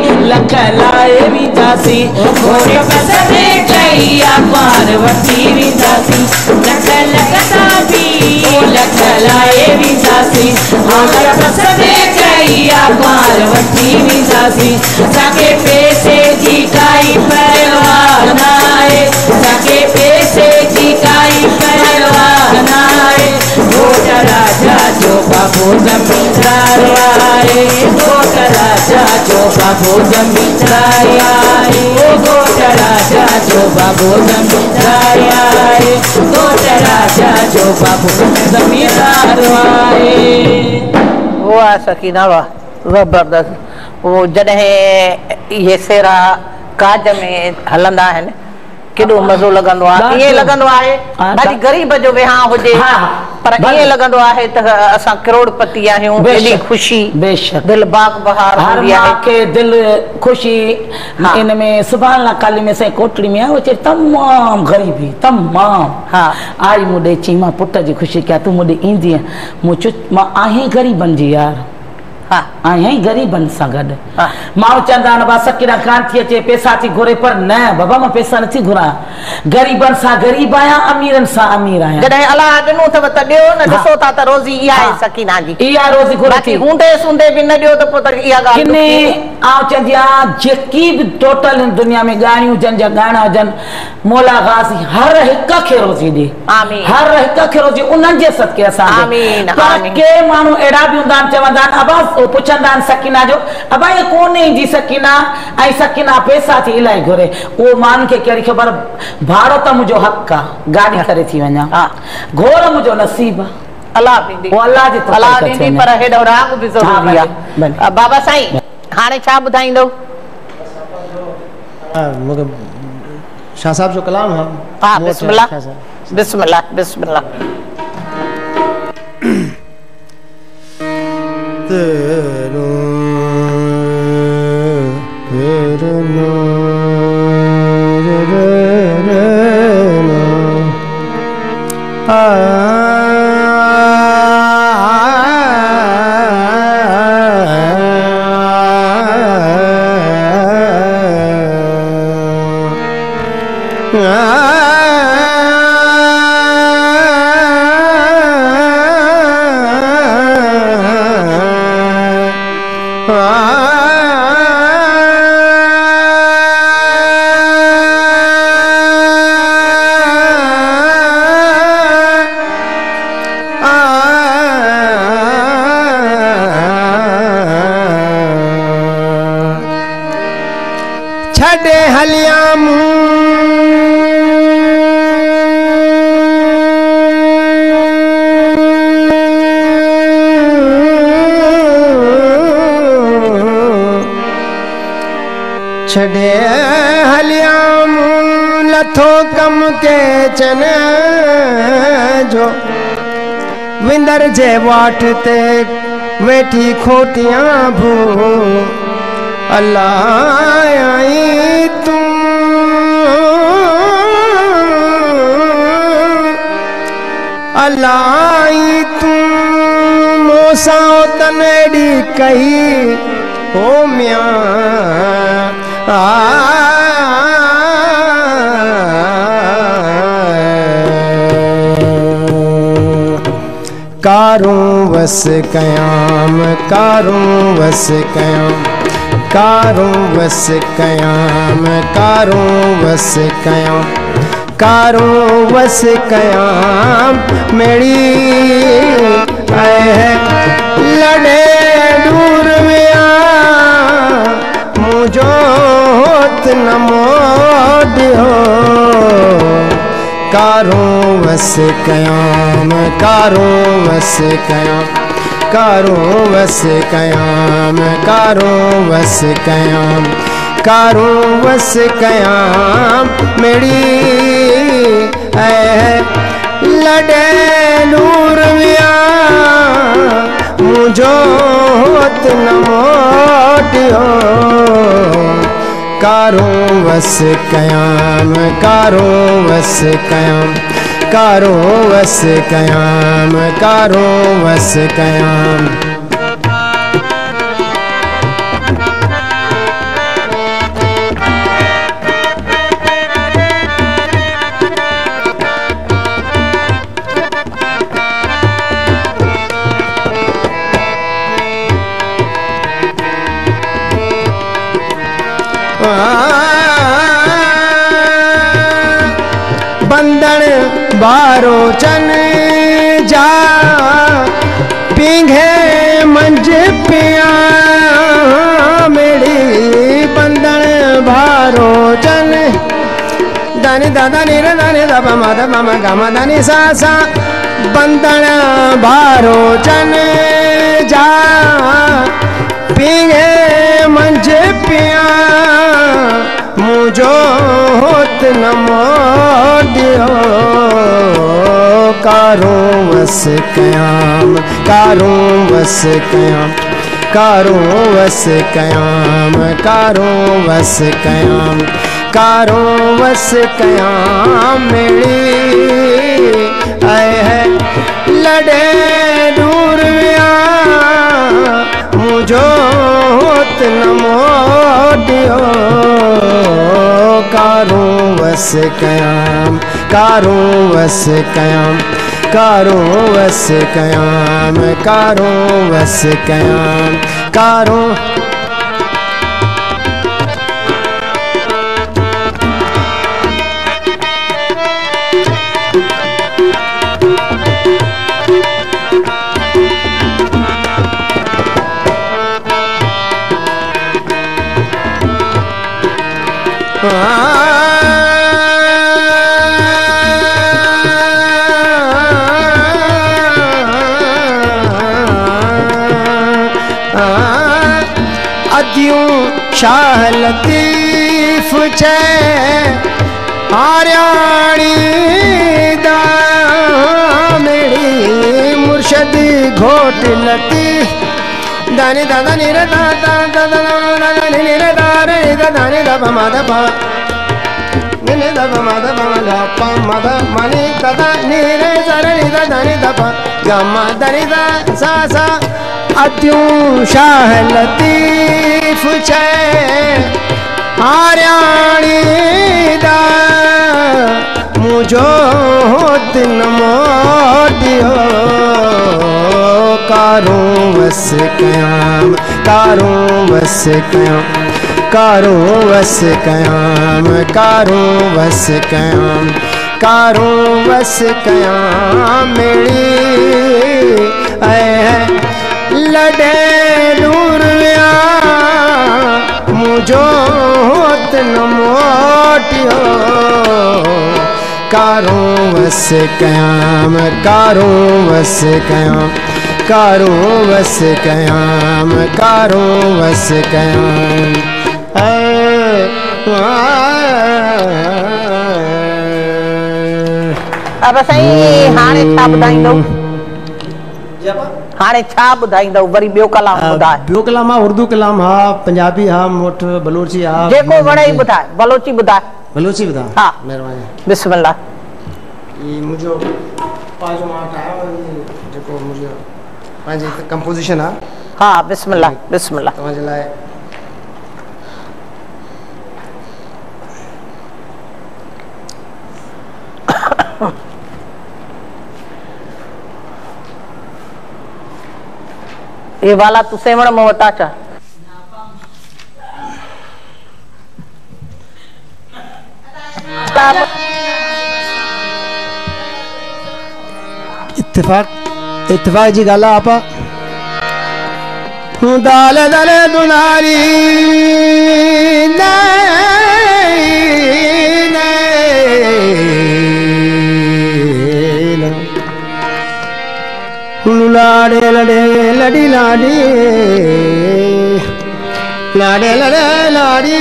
लख लाइ वेंदासीं घोट पसंदि कई आहे पार वठी वेंदासीं लख लॻंदा बि ओ लख लाइ वेंदासीं हाल पसंदि कई आहे पार वठी वेंदासीं असांखे पैसे जी काई परवाह न आहे असांखे पैसे जी काई परवाह न आहे घोट राजा जो बाबो ज़मींदार आहे घोट राजा जो बाबो ज़मींदार आहे ओ घोट राजा जो बाबो ज़मींदार आहे घोट राजा जो बाबो ज़मींदार आहे वाह सकीना वाह ज़बरदस्त वो जॾहिं इहे सेरा काज में हलंदा आहिनि केॾो मज़ो लॻंदो आहे ईअं लॻंदो आहे भाई ग़रीब जो विहांउ हुजे पर ईअं लॻंदो आहे त असां करोड़पति आहियूं एॾी ख़ुशी बेशक दिलि बाग बहार हूंदी आहे के दिलि ख़ुशी इन में सुभाणे अलाह काली में असांजी कोटड़ी में आहे चए तमामु ग़रीबी तमामु हा आई मूं ॾे चई मां पुट जी ख़ुशी कयां तूं मूं ॾे ईंदीअ मूं चयो मां आहीं ग़रीबनि जी यार हा आहीं ग़रीबनि सां गॾु माण्हू चवंदा आहिनि बा सकीना कान थी अचे पैसा थी घुरे पर न बाबा मां पैसा नथी घुरां ग़रीबनि सां ग़रीब आहियां अमीरनि सां अमीर आहियां जॾहिं अलाह ॾिनो अथव त ॾियो न ॾिसो था त रोज़ी इहा आहे सकीना जी इहा रोज़ी घुरे थी हूंदे सूंदे बि न ॾियो त पोइ त इहा ॻाल्हि किने आउं चवंदी आहियां जेकी बि टोटल दुनिया में ॻाइणियूं हुजनि जा ॻाइणा हुजनि मौला गाज़ी हर हिक खे रोज़ी ॾे आमीन हर हिक खे रोज़ी उन्हनि जे सदके असां आमीन पर के माण्हू अहिड़ा बि हूंदा आहिनि चवंदा आहिनि अबा पुछंदा आहिनि सकीना जो अबा ये कोन ईंदी सकीना ऐं सकीना पैसा थी इलाही घुरे उहो माण्हुनि खे कहिड़ी ख़बर भाड़ो त मुंहिंजो हक़ आहे गाॾी करे थी वञा घोर मुंहिंजो नसीब आहे अलाह ॾींदी अलाह जी अलाह ॾींदी पर हेॾो राग बि ज़रूरी आहे बाबा साईं हाणे छा ॿुधाईंदो मूंखे शाह साहब जो कलाम हा हा बिस्मिल्लाह बिस्मिल्लाह बिस्मिल्लाह तेरो तेरो छड़े हलियाम छड़े हलियाम लथो कम के चन जो विंदर जे वाट ते वेठी खोटियां भू अल्लाह आई तू अल्लाह आई तू मोसा तनेड़ी कही हो मिया कारूं वस कयाम कारूं वस कयाम कारूं वस कयाम कारूं वस कयाम कारूं वस कयाम मेरी लड़े दूर विया मुझो होत न मोडियो कारूं वस कयाम कारूं वस कयाम कारूं वस कयाम कारूं वस कयाम कारूं वस कयाम मेरी ऐ लड़े नूर विया मुझो होत न मोटियो कारूं वस कयाम कारूं वस कयाम कारूं वस कयाम कारूं वस कयाम बंदन बारो चन जा पींघे मंज पिया मेरी बंदन बारो चन दानी दादा नी रे दानी दाबा मादा मामा गामा दानी सा सा बंदन बारो चन जा पींघे मंज पिया मुझो होत न मोडियो कारूं वस कयाम कारूं वस कयाम कारूं वस कयाम कारूं वस कयाम कारूं वस कयाम मेरी ऐ लड़े दूर विया मुझो होत न मोडियो कारूं वस कयाम कारूं वस कयाम कारूं वस कयाम कारूं वस कयाम कारूं अदियूं शाह लतीफ छे आर्याणी दा मेरी मुर्शद घोट लतीफ दानी दादा नी रे दादा दादा दादा नी रे दा रे दादा नी दा मा दा पा निनि दप मद पम ग प मद मनि तद नि रे स रे नि द ध नि द प ग म द नि द सा सा अत्यूं शाह लतीफ छे हारियाणी दा मुझो दिन मोटियो कारूं वस कयाम कारूं वस कयाम कारूं वस कयाम कारूं वस कयाम कारूं वस कयाम मेरी ऐ लडे दूर मुझो दिन मोटियो कारूं वस कयाम कारूं वस कयाम कारूं वस कयाम कारूं वस कयाम अब सही हाणे छा ॿुधाईंदो हाणे छा ॿुधाईंदो वरी ॿियो कलाम ॿुधाए ॿियो कलाम आहे उर्दू कलाम हा पंजाबी हा मोट बलोची हा जेको वणे ई ॿुधाए बलोची ॿुधाए बलोची ॿुधाए हा महिरबानी बिस्मिल्लाह ई मुंहिंजो पंहिंजो मां ठाहियो जेको मुंहिंजो पंहिंजी कंपोज़िशन आहे हा बिस्मिल्लाह बिस्मिल्लाह तव्हांजे लाइ ये वाला तू सेवण में वटा चा इत्तेफाक इत्तेफाक जी गल आप दाल दल दुनारी लाडे लडे लड़ी लाडी लाडे लडे लाडी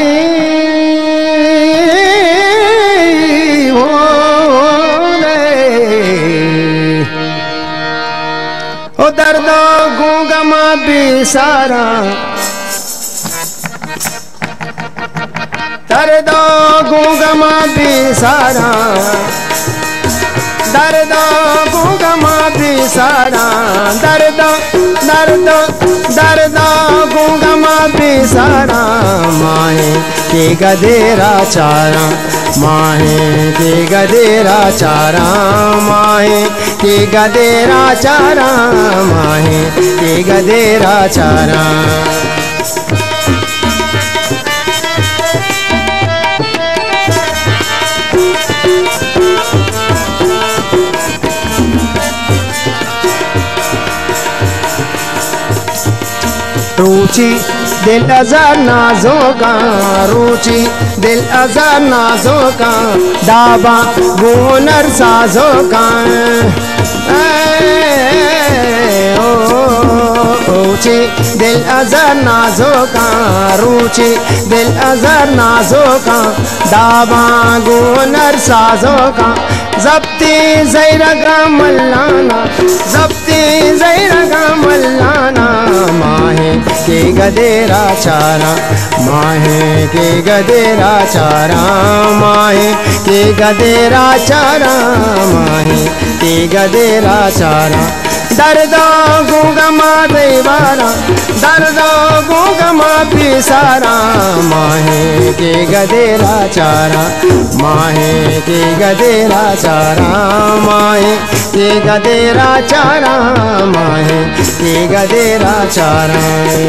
हो ओ दर्द गूंगमा बिसारा दर्द गूंगमा बिसारा दर्द गूंगमा बिसारा दर्द दर्द दर्द गूंगमा बिसारा माहे के गदेरा चारा माहे के गदेरा चारा माहे के गदेरा चारा माहे के गदेरा चारा रुचि दिल अज़र नाज़ों का रुचि दिल अज़र नाज़ों का दावा गुनर साज़ों का रुचि दिल अज़र नाज़ों का रुचि दिल अज़र नाज़ों का दावा गुनर साज़ों का ज़ब्ती ज़ैरगा मल्लाना ज़ब्ती ज़ैरगा मल्लाना माहे के गदेरा चारा माहे के गदेरा चारा माहे के गदेरा चारा माहे के गदेरा चारा दर्द गूंगमा देवारा दर्द गूंगमा पिसारा माहे के गदेरा चारा माहे के गदेरा चारा माहे के गदेरा चारा माहे के गदेरा चारा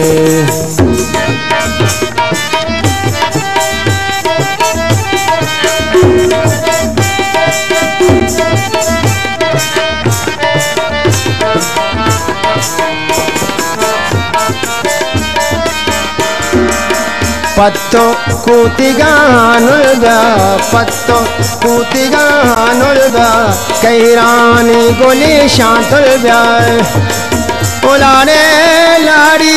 पत्तो ಕೂತಿಗಾನುಳ್ಗ ಪತ್ತೋ ಕೂತಿಗಾನುಳ್ಗ ಕೈರಾನಿ ಗೋಲಿ ಶಾಂತುಳ್ಗ ಓಲಾನೆ ಲಾಡಿ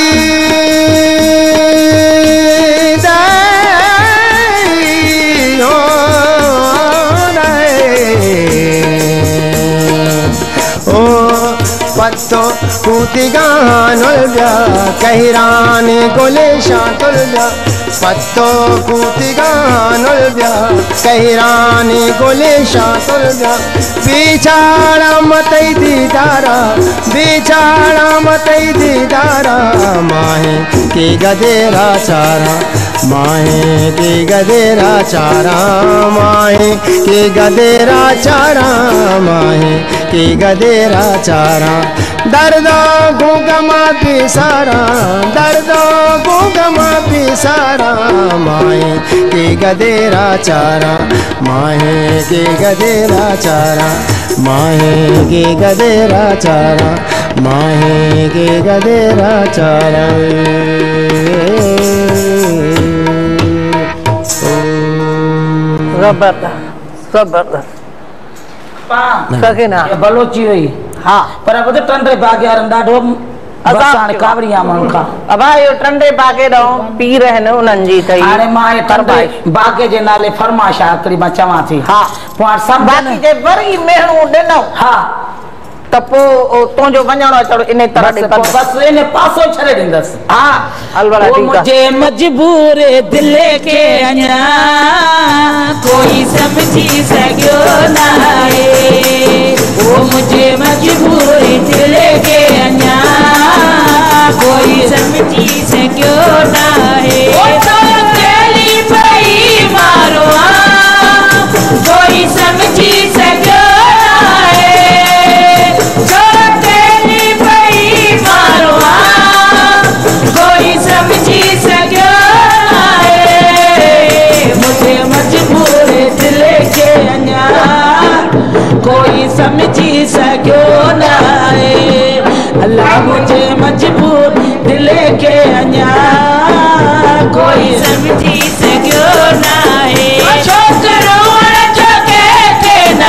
पत्तो कूती गानुल ब्या कहरानी गोले शातुल ब्या पत्तो कूती गानुल ब्या कहरानी गोले शातुल ब्या बिचारा मतई दीदारा बिचारा मतई दीदारा माहे की गदेरा चारा माहे की गदेरा चारा माहे की गदेरा चारा माहे की गदेरा चारा दर्दो गुगमा पिसारा दर्दो गुगमा पिसारा माहे की गदेरा चारा माहे की गदेरा चारा माहे की गदेरा चारा माहे की गदेरा चारा जबरदस्त जबरदस्त सकीना बलोची हुई हाँ पर अब तो टंडे बागे ॾाढो बसाण कावड़िया मानका अब यो टंडे बागे दो पी रहे न उनन जी तई हाणे मां टंडे बागे जे नाले फरमाइश आखरी मां चवां थी हाँ पाण सब बाकी जे वरी मेहणू ॾिनो हाँ त पो तुंहिंजो वञणो अचणो इन तरह बस इन पासो छॾे ॾींदसि हाँ अलवड़ा ठीक मुझे मजबूर दिल के अञा कोई समझी सघियो न आहे वो मुझे मजबूर दिल के अञा कोई समझी सघियो न आहे चली पई मारो कोई समझी सघियो कोई समझी सको न है अल्लाह मुझे मजबूर दिल के अञा कोई समझी सको न है छोकरो जो कहते ना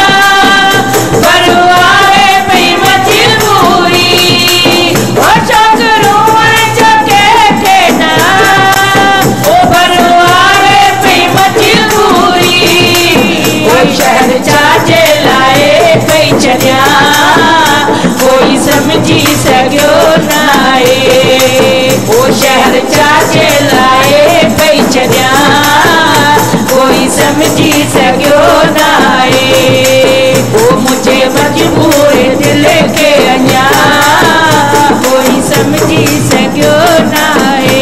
परवाहे पई मजबूरी ओ छोकरो जो कहते ना ओ परवाहे पई मजबूरी ओ शहर चाचे चढ़िया कोई समझी सघियो न आहे वो शहर चाचे लाए पई चढ़िया कोई समझी सघियो न आहे वो मुझे मजबूर दिल के अञा कोई समझी सघियो न आहे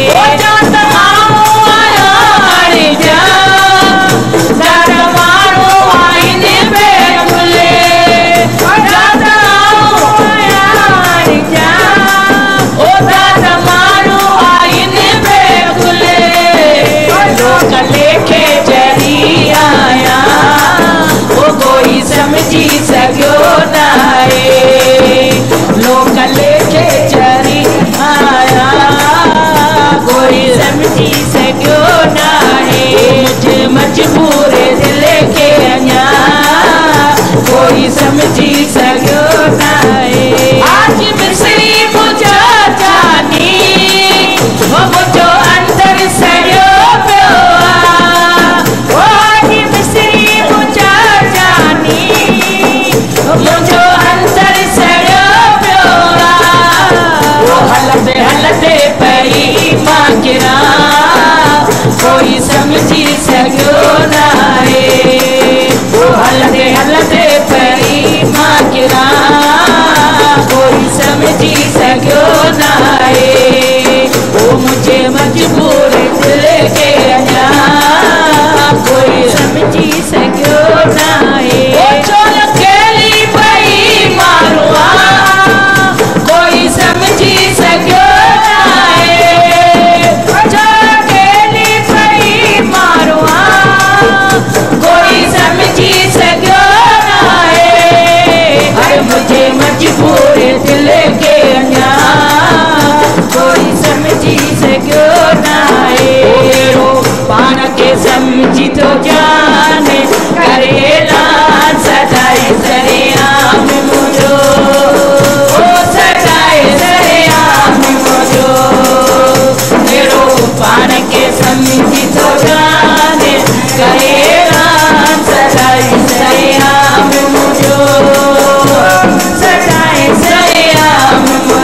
समझी सघियो न आहे लोक लेखे चरी आया कोई समझी सघियो न आहे मुझे मजबूर दिल के अञा कोई समझी सघियो न आहे आज मिसरी मुझा जानी वो मुझो अंदर सड़ियो पियो आज मिसरी मुझा जानी मुझो अंदर सड़ियो पियो वो हलंदे हलंदे पई मां किरा कोई समझी सघियो न आहे वो हलंदे हलंदे पई मां किरा कोई समझी सघियो न आहे वो मुझे मजबूर दिल के अञा कोई समझी सघियो न आहे कोई समझी सघियो न आहे पई मारो कोई समझी सघियो न आहे अरे मुझे मजबूर दिल के अञा कोई समझी सघियो न आहे पाण खे समझी थो जाने करेला सदाई सरेआम मुझो पाण के समझी थो जाने करेला सदाई सरेआम मुझो सदाई सरेआम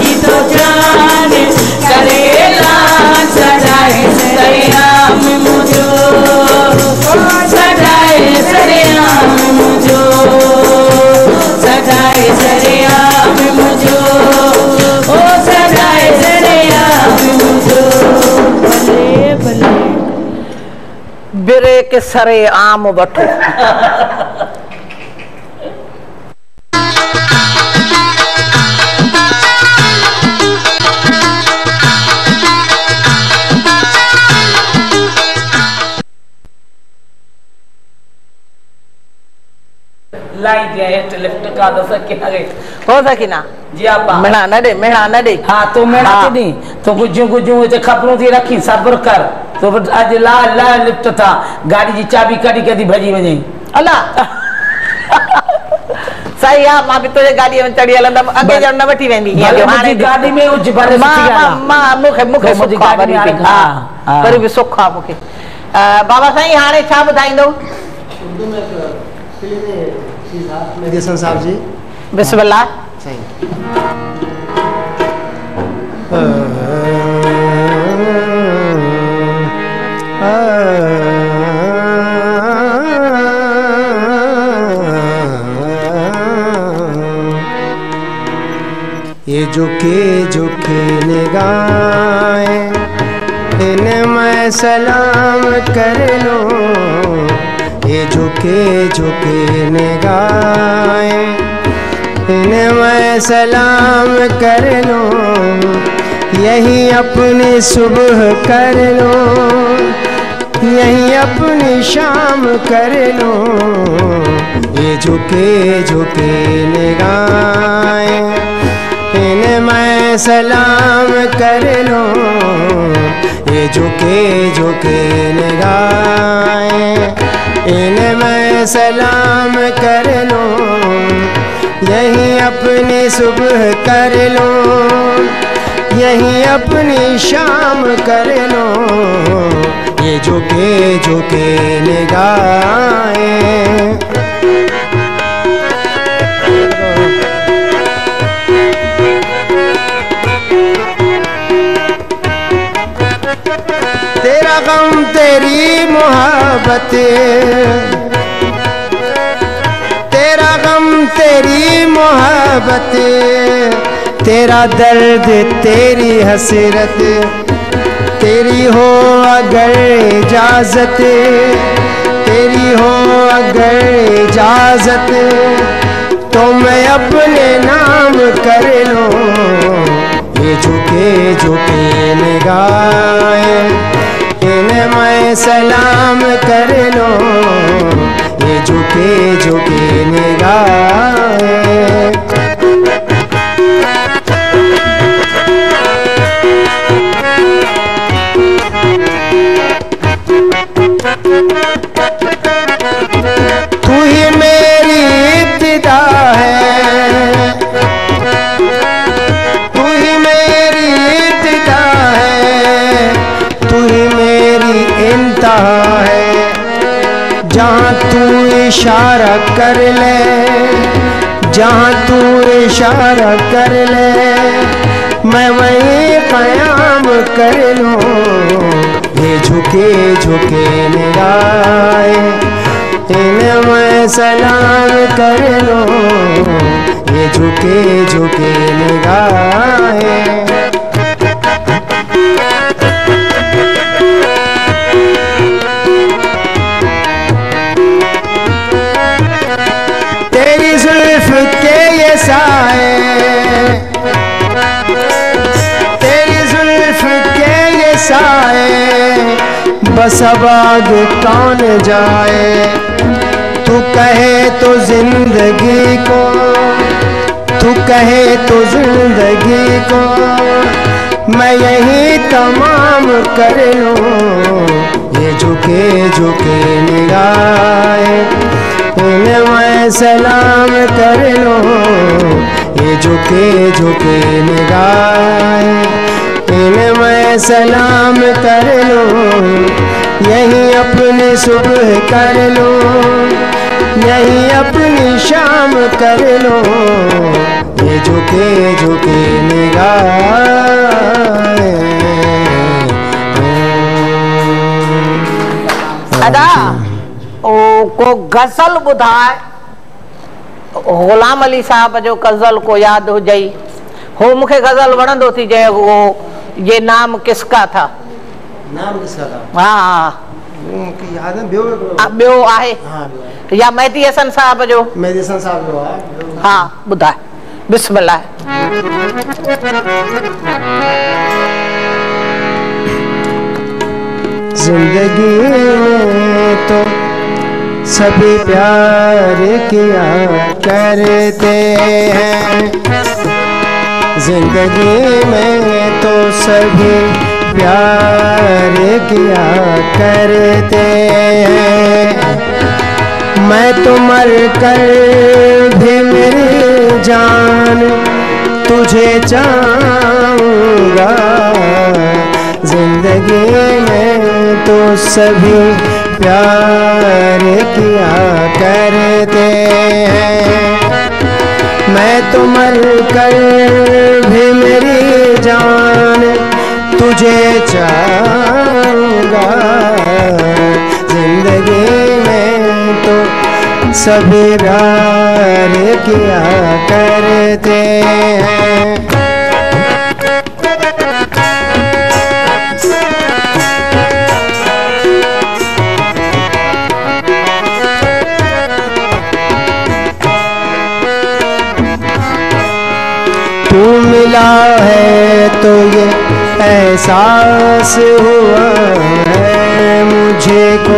तो जान करेला सजाए सरेआम मुझो सजाए सरेआम मुझो सजाए सरेआम मुझो ओ सजाए सरेआम मुझो भले भले बिरे के सरे आम वठो लाई दिया है लिफ्ट का दो सके ना गए हो सकी ना जी आप मेणा न दे मेणा न दे हाँ तो मेणा के नहीं तो गुजू गुजू ते खबरों थी रखी सब्र कर तो आज ला ला लिफ्ट था गाड़ी जी चाबी कड़ी कड़ी भजी वञे अला सही है मां भी तुझे गाड़ी में चढ़ी हलंदम अगे जण न वठी वेंदी हीअं जो हाणे गाड़ी में उज भरे मां मां मूंखे मूंखे मुंहिंजी सुख आहे गाॾी वरी में बि हा, हा हा। वरी बि सुख आहे मूंखे बाबा साईं हाणे छा ॿुधाईंदो मेघेशन साहब जी बिस्मिल्लाह सही ये झुके झुके निगाहें इन्हें मैं सलाम कर लूं ये झुके झुके निगाहें इन्हें मैं सलाम कर लूं यही अपनी सुबह कर लूं यही अपनी शाम कर लूं ये झुके झुके निगाहें इन्हें मैं सलाम कर लूं ये झुके झुके निगाहें इन्हें मैं सलाम कर लूं यही अपनी सुबह कर लूं यही अपनी शाम कर लूं ये झुके झुके निगाहें तेरा गम तेरी मोहब्बत तेरा गम तेरी मोहब्बत तेरा दर्द तेरी हसरत तेरी हो अगर इजाजत तेरी हो अगर इजाजत तो मैं अपने नाम कर लूं ये झुके झुके निगाहें इन्हें मैं सलाम कर लूं ये झुके झुके निगाहें तू ही मेरी इब्तिदा है तू ही मेरी इब्तिदा है तू ही मेरी इंतहा है जहाँ तू इशारा कर ले जहाँ तू इशारा कर ले मैं वहीं क़याम कर लूं ये झुके झुके निगाहें इन्हें मैं सलाम कर लूं ये झुके झुके निगाहें तेरी जुल्फ के ये साए तेरी जुल्फ के ये साए बस अब आगे कौन जाए तू कहे तो जिंदगी को तू कहे तो जिंदगी को मैं यही तमाम कर लूं ये झुके झुके निगाहें इन्हें मैं सलाम कर लूं ये झुके झुके निगाहें इन्हें मैं सलाम कर लूं यही अपनी सुबह कर लूं यही अपनी शाम कर लूं ये झुके झुके निगाह। अदा ओ को गज़ल ॿुधाए, ग़ुलाम अली साहब जो गज़ल को यादि हुजई, हो मूंखे गज़ल वणंदो थी चए, वो ये नाम किसका था? नाम किसका था? हाँ याद है ॿियो ॿियो आहे या मेहदी हसन साहब जो? मेहदी हसन साहब जो आहे। हाँ ॿुधाए, बिस्मिल्लाह। जिंदगी में तो सभी प्यार किया करते हैं, जिंदगी में तो सभी प्यार किया करते हैं। मैं तो मर कर भी मेरी जान तुझे चाहूँगा, जिंदगी में तो सभी प्यार किया करते हैं। मैं तो मर कर भी मेरी जान तुझे चाहूँगा, जिंदगी में तो सभी प्यार किया करते हैं। तू मिला है तो ये एहसास हुआ है मुझे को,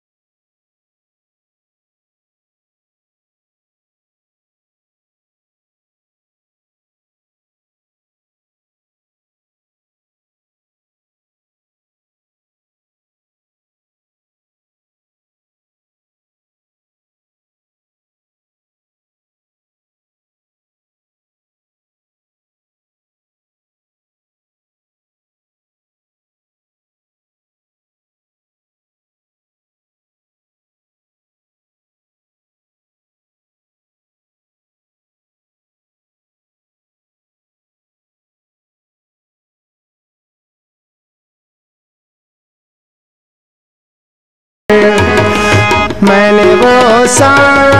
मैंने वो सा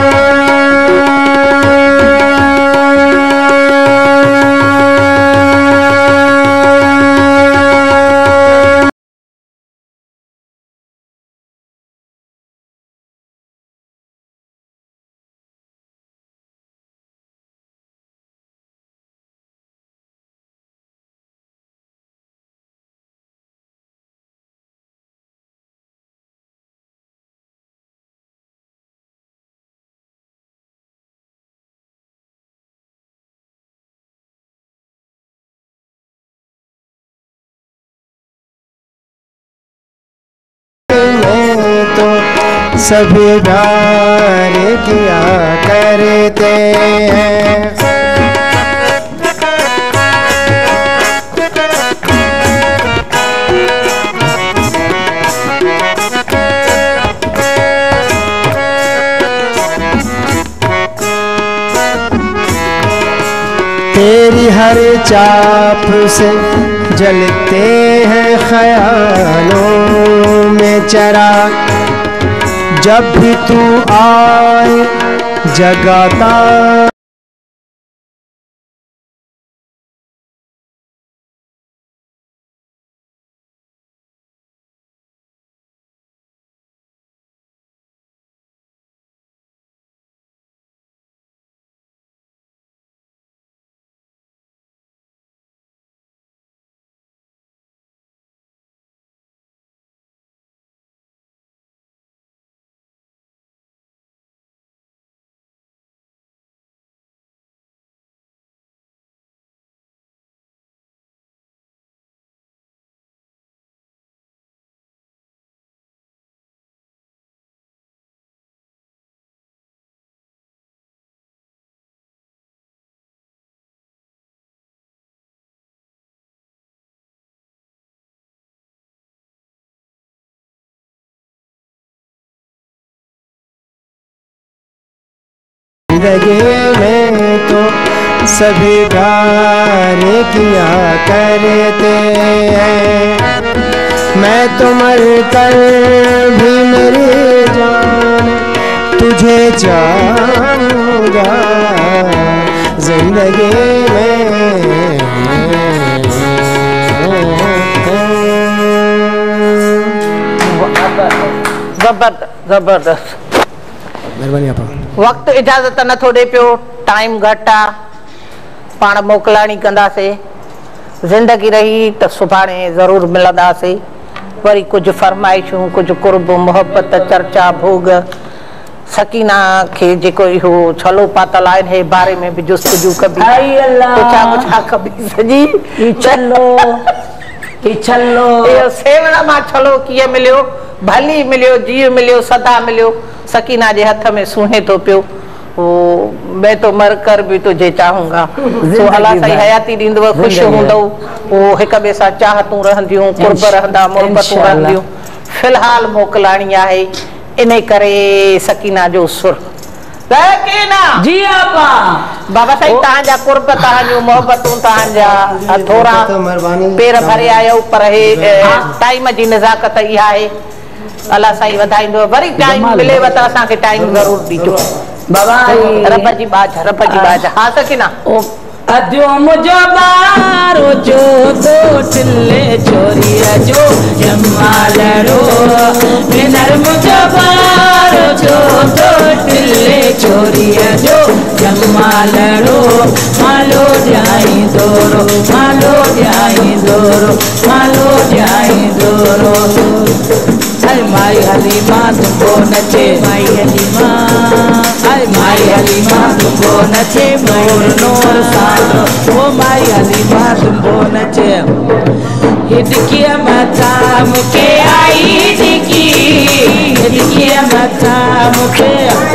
सभी प्यार किया करते हैं। तेरी हर चाप से जलते हैं ख्यालों में चिराग, जब भी तू आए जगाता जिंदगी में तो सभी प्यार किया करते हैं। मैं तो मर कर भी मेरी जान तुझे चाहूँगा जिंदगी में। जबरदस्त जबरदस्त। मेहरबानी आपा। वक्त इजाज़त न थो ॾे पियो, टाइम घटि आहे, पाण मोकिलाणी कंदासीं। ज़िंदगी रही त सुभाणे ज़रूरु मिलंदासीं। वरी कुझु फरमाइशूं, कुझु कुर्ब मोहबत चर्चा भोग। सकीना खे जेको इहो छलो पातल आहे हे बारे में बि जुस्तजू कबी। पुछा पुछा कबी सॼी ई छलो ई छलो इहो सेवण मां छलो कीअं मिलियो, भली मिलियो, जीव मिलियो, सदा मिलियो। सकीना जे हथ में सुहे थो पियो। वो मैं तो मर कर भी तुझे चाहूंगा। सो अल्लाह सही हयाती ॾींदव, ख़ुशि हूंदव, वो हिक ॿिए सां चाहतूं रहंदियूं, कुर्ब रहंदा, मोहबतूं रहंदियूं। फ़िलहाल मोकिलाणी आहे, इन करे सकीना जो सुर। सकीना जी आपा। बाबा साईं तव्हांजा कुर्ब, तव्हांजूं मोहबतूं, तव्हांजा थोरा पेर भरे आयो, पर हे टाइम जी नज़ाकत इहा आहे। अल्लाह साईं वधाईंदो, वरी टाइम मिलेव त असांखे टाइम ज़रूरु ॾिजो बाबा। रब जी बाज, रब जी बाज। हाँ सकीना अद्यो मुझो बारो जो तो टिल्ले छोरिया जो जमालरो मिनर मुझो बारो जो तो टिल्ले छोरिया जो जमालरो मालो जाई दोरो मालो जाई दोरो मालो जाई दोरो। अरे माई हलीमा तुमको नचे माई हलीमा, अरे माई हलीमा तुमको नचे मोर नूर सालो, ओ माई हलीमा तुमको नचे। हिदकिया मथा मुके आई हिदकी, हिदकिया मथा मुके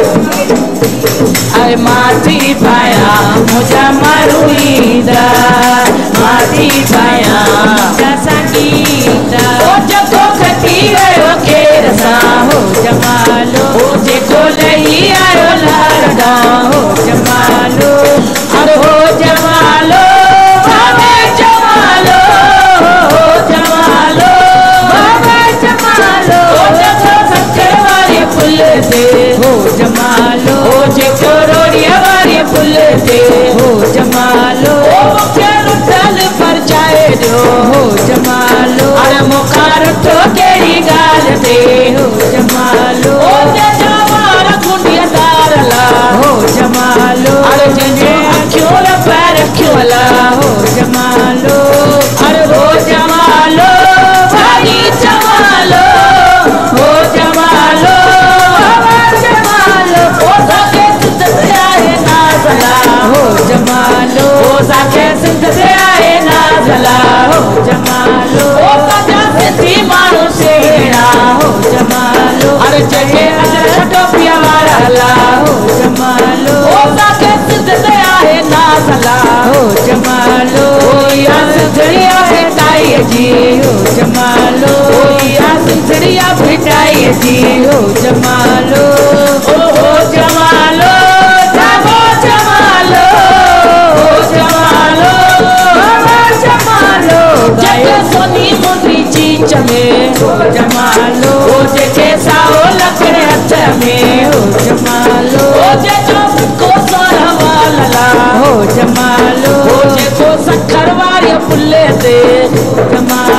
अरे माथी पाया मुझा मारूईदा, माथी पाया संगीता। ओ जको खती गयो केर सा हो जमालो, ओ जेको लही आयो लारदा हो जमालो। अरे हो जमालो बाबा जमालो, हो जमालो बाबा जमालो। ओ जेको शक्कर वाले फुल थे हो जमालो, ओ जेको रोड़िया वाले फुल थे हो जमालो। ओ मुखे रुतल पर चाहे दो हो जमालो, अरे मुखार तो केरी गाल दे हो जमालो। ओ जजा वाला कुंडिया दारला हो जमालो, अरे जजे अखियों पैर क्योंला हो जमालो। अरे हो जमालो भाई जमालो, हो जमालो बाबा जमालो। ओ साके सिंध से आए नाजला हो जमालो, ओ साके सिंध से आए नाजला हो जमालो। ओ सजा सिंधी मानो सेड़ा हो जमालो, अरे जगे टोपिया वाला ला हो जमालो। ओ साके सिंध से आए नाजला हो जमालो। ओ या सिंधड़िया भेटाई जी हो जमालो, ओ या सिंधड़िया भेटाई जी हो जमालो। ओ हो जमालो जागो जमालो, हो जमालो बाबा जमालो। जगे सोनी मुंडी चीच में हो जमालो, ओ जेके साओ लकड़े हथ में हो जमालो। ओ जेको को सोरा वाला हो जमालो, ओ जेको सखर वाले फुले ते जमालो।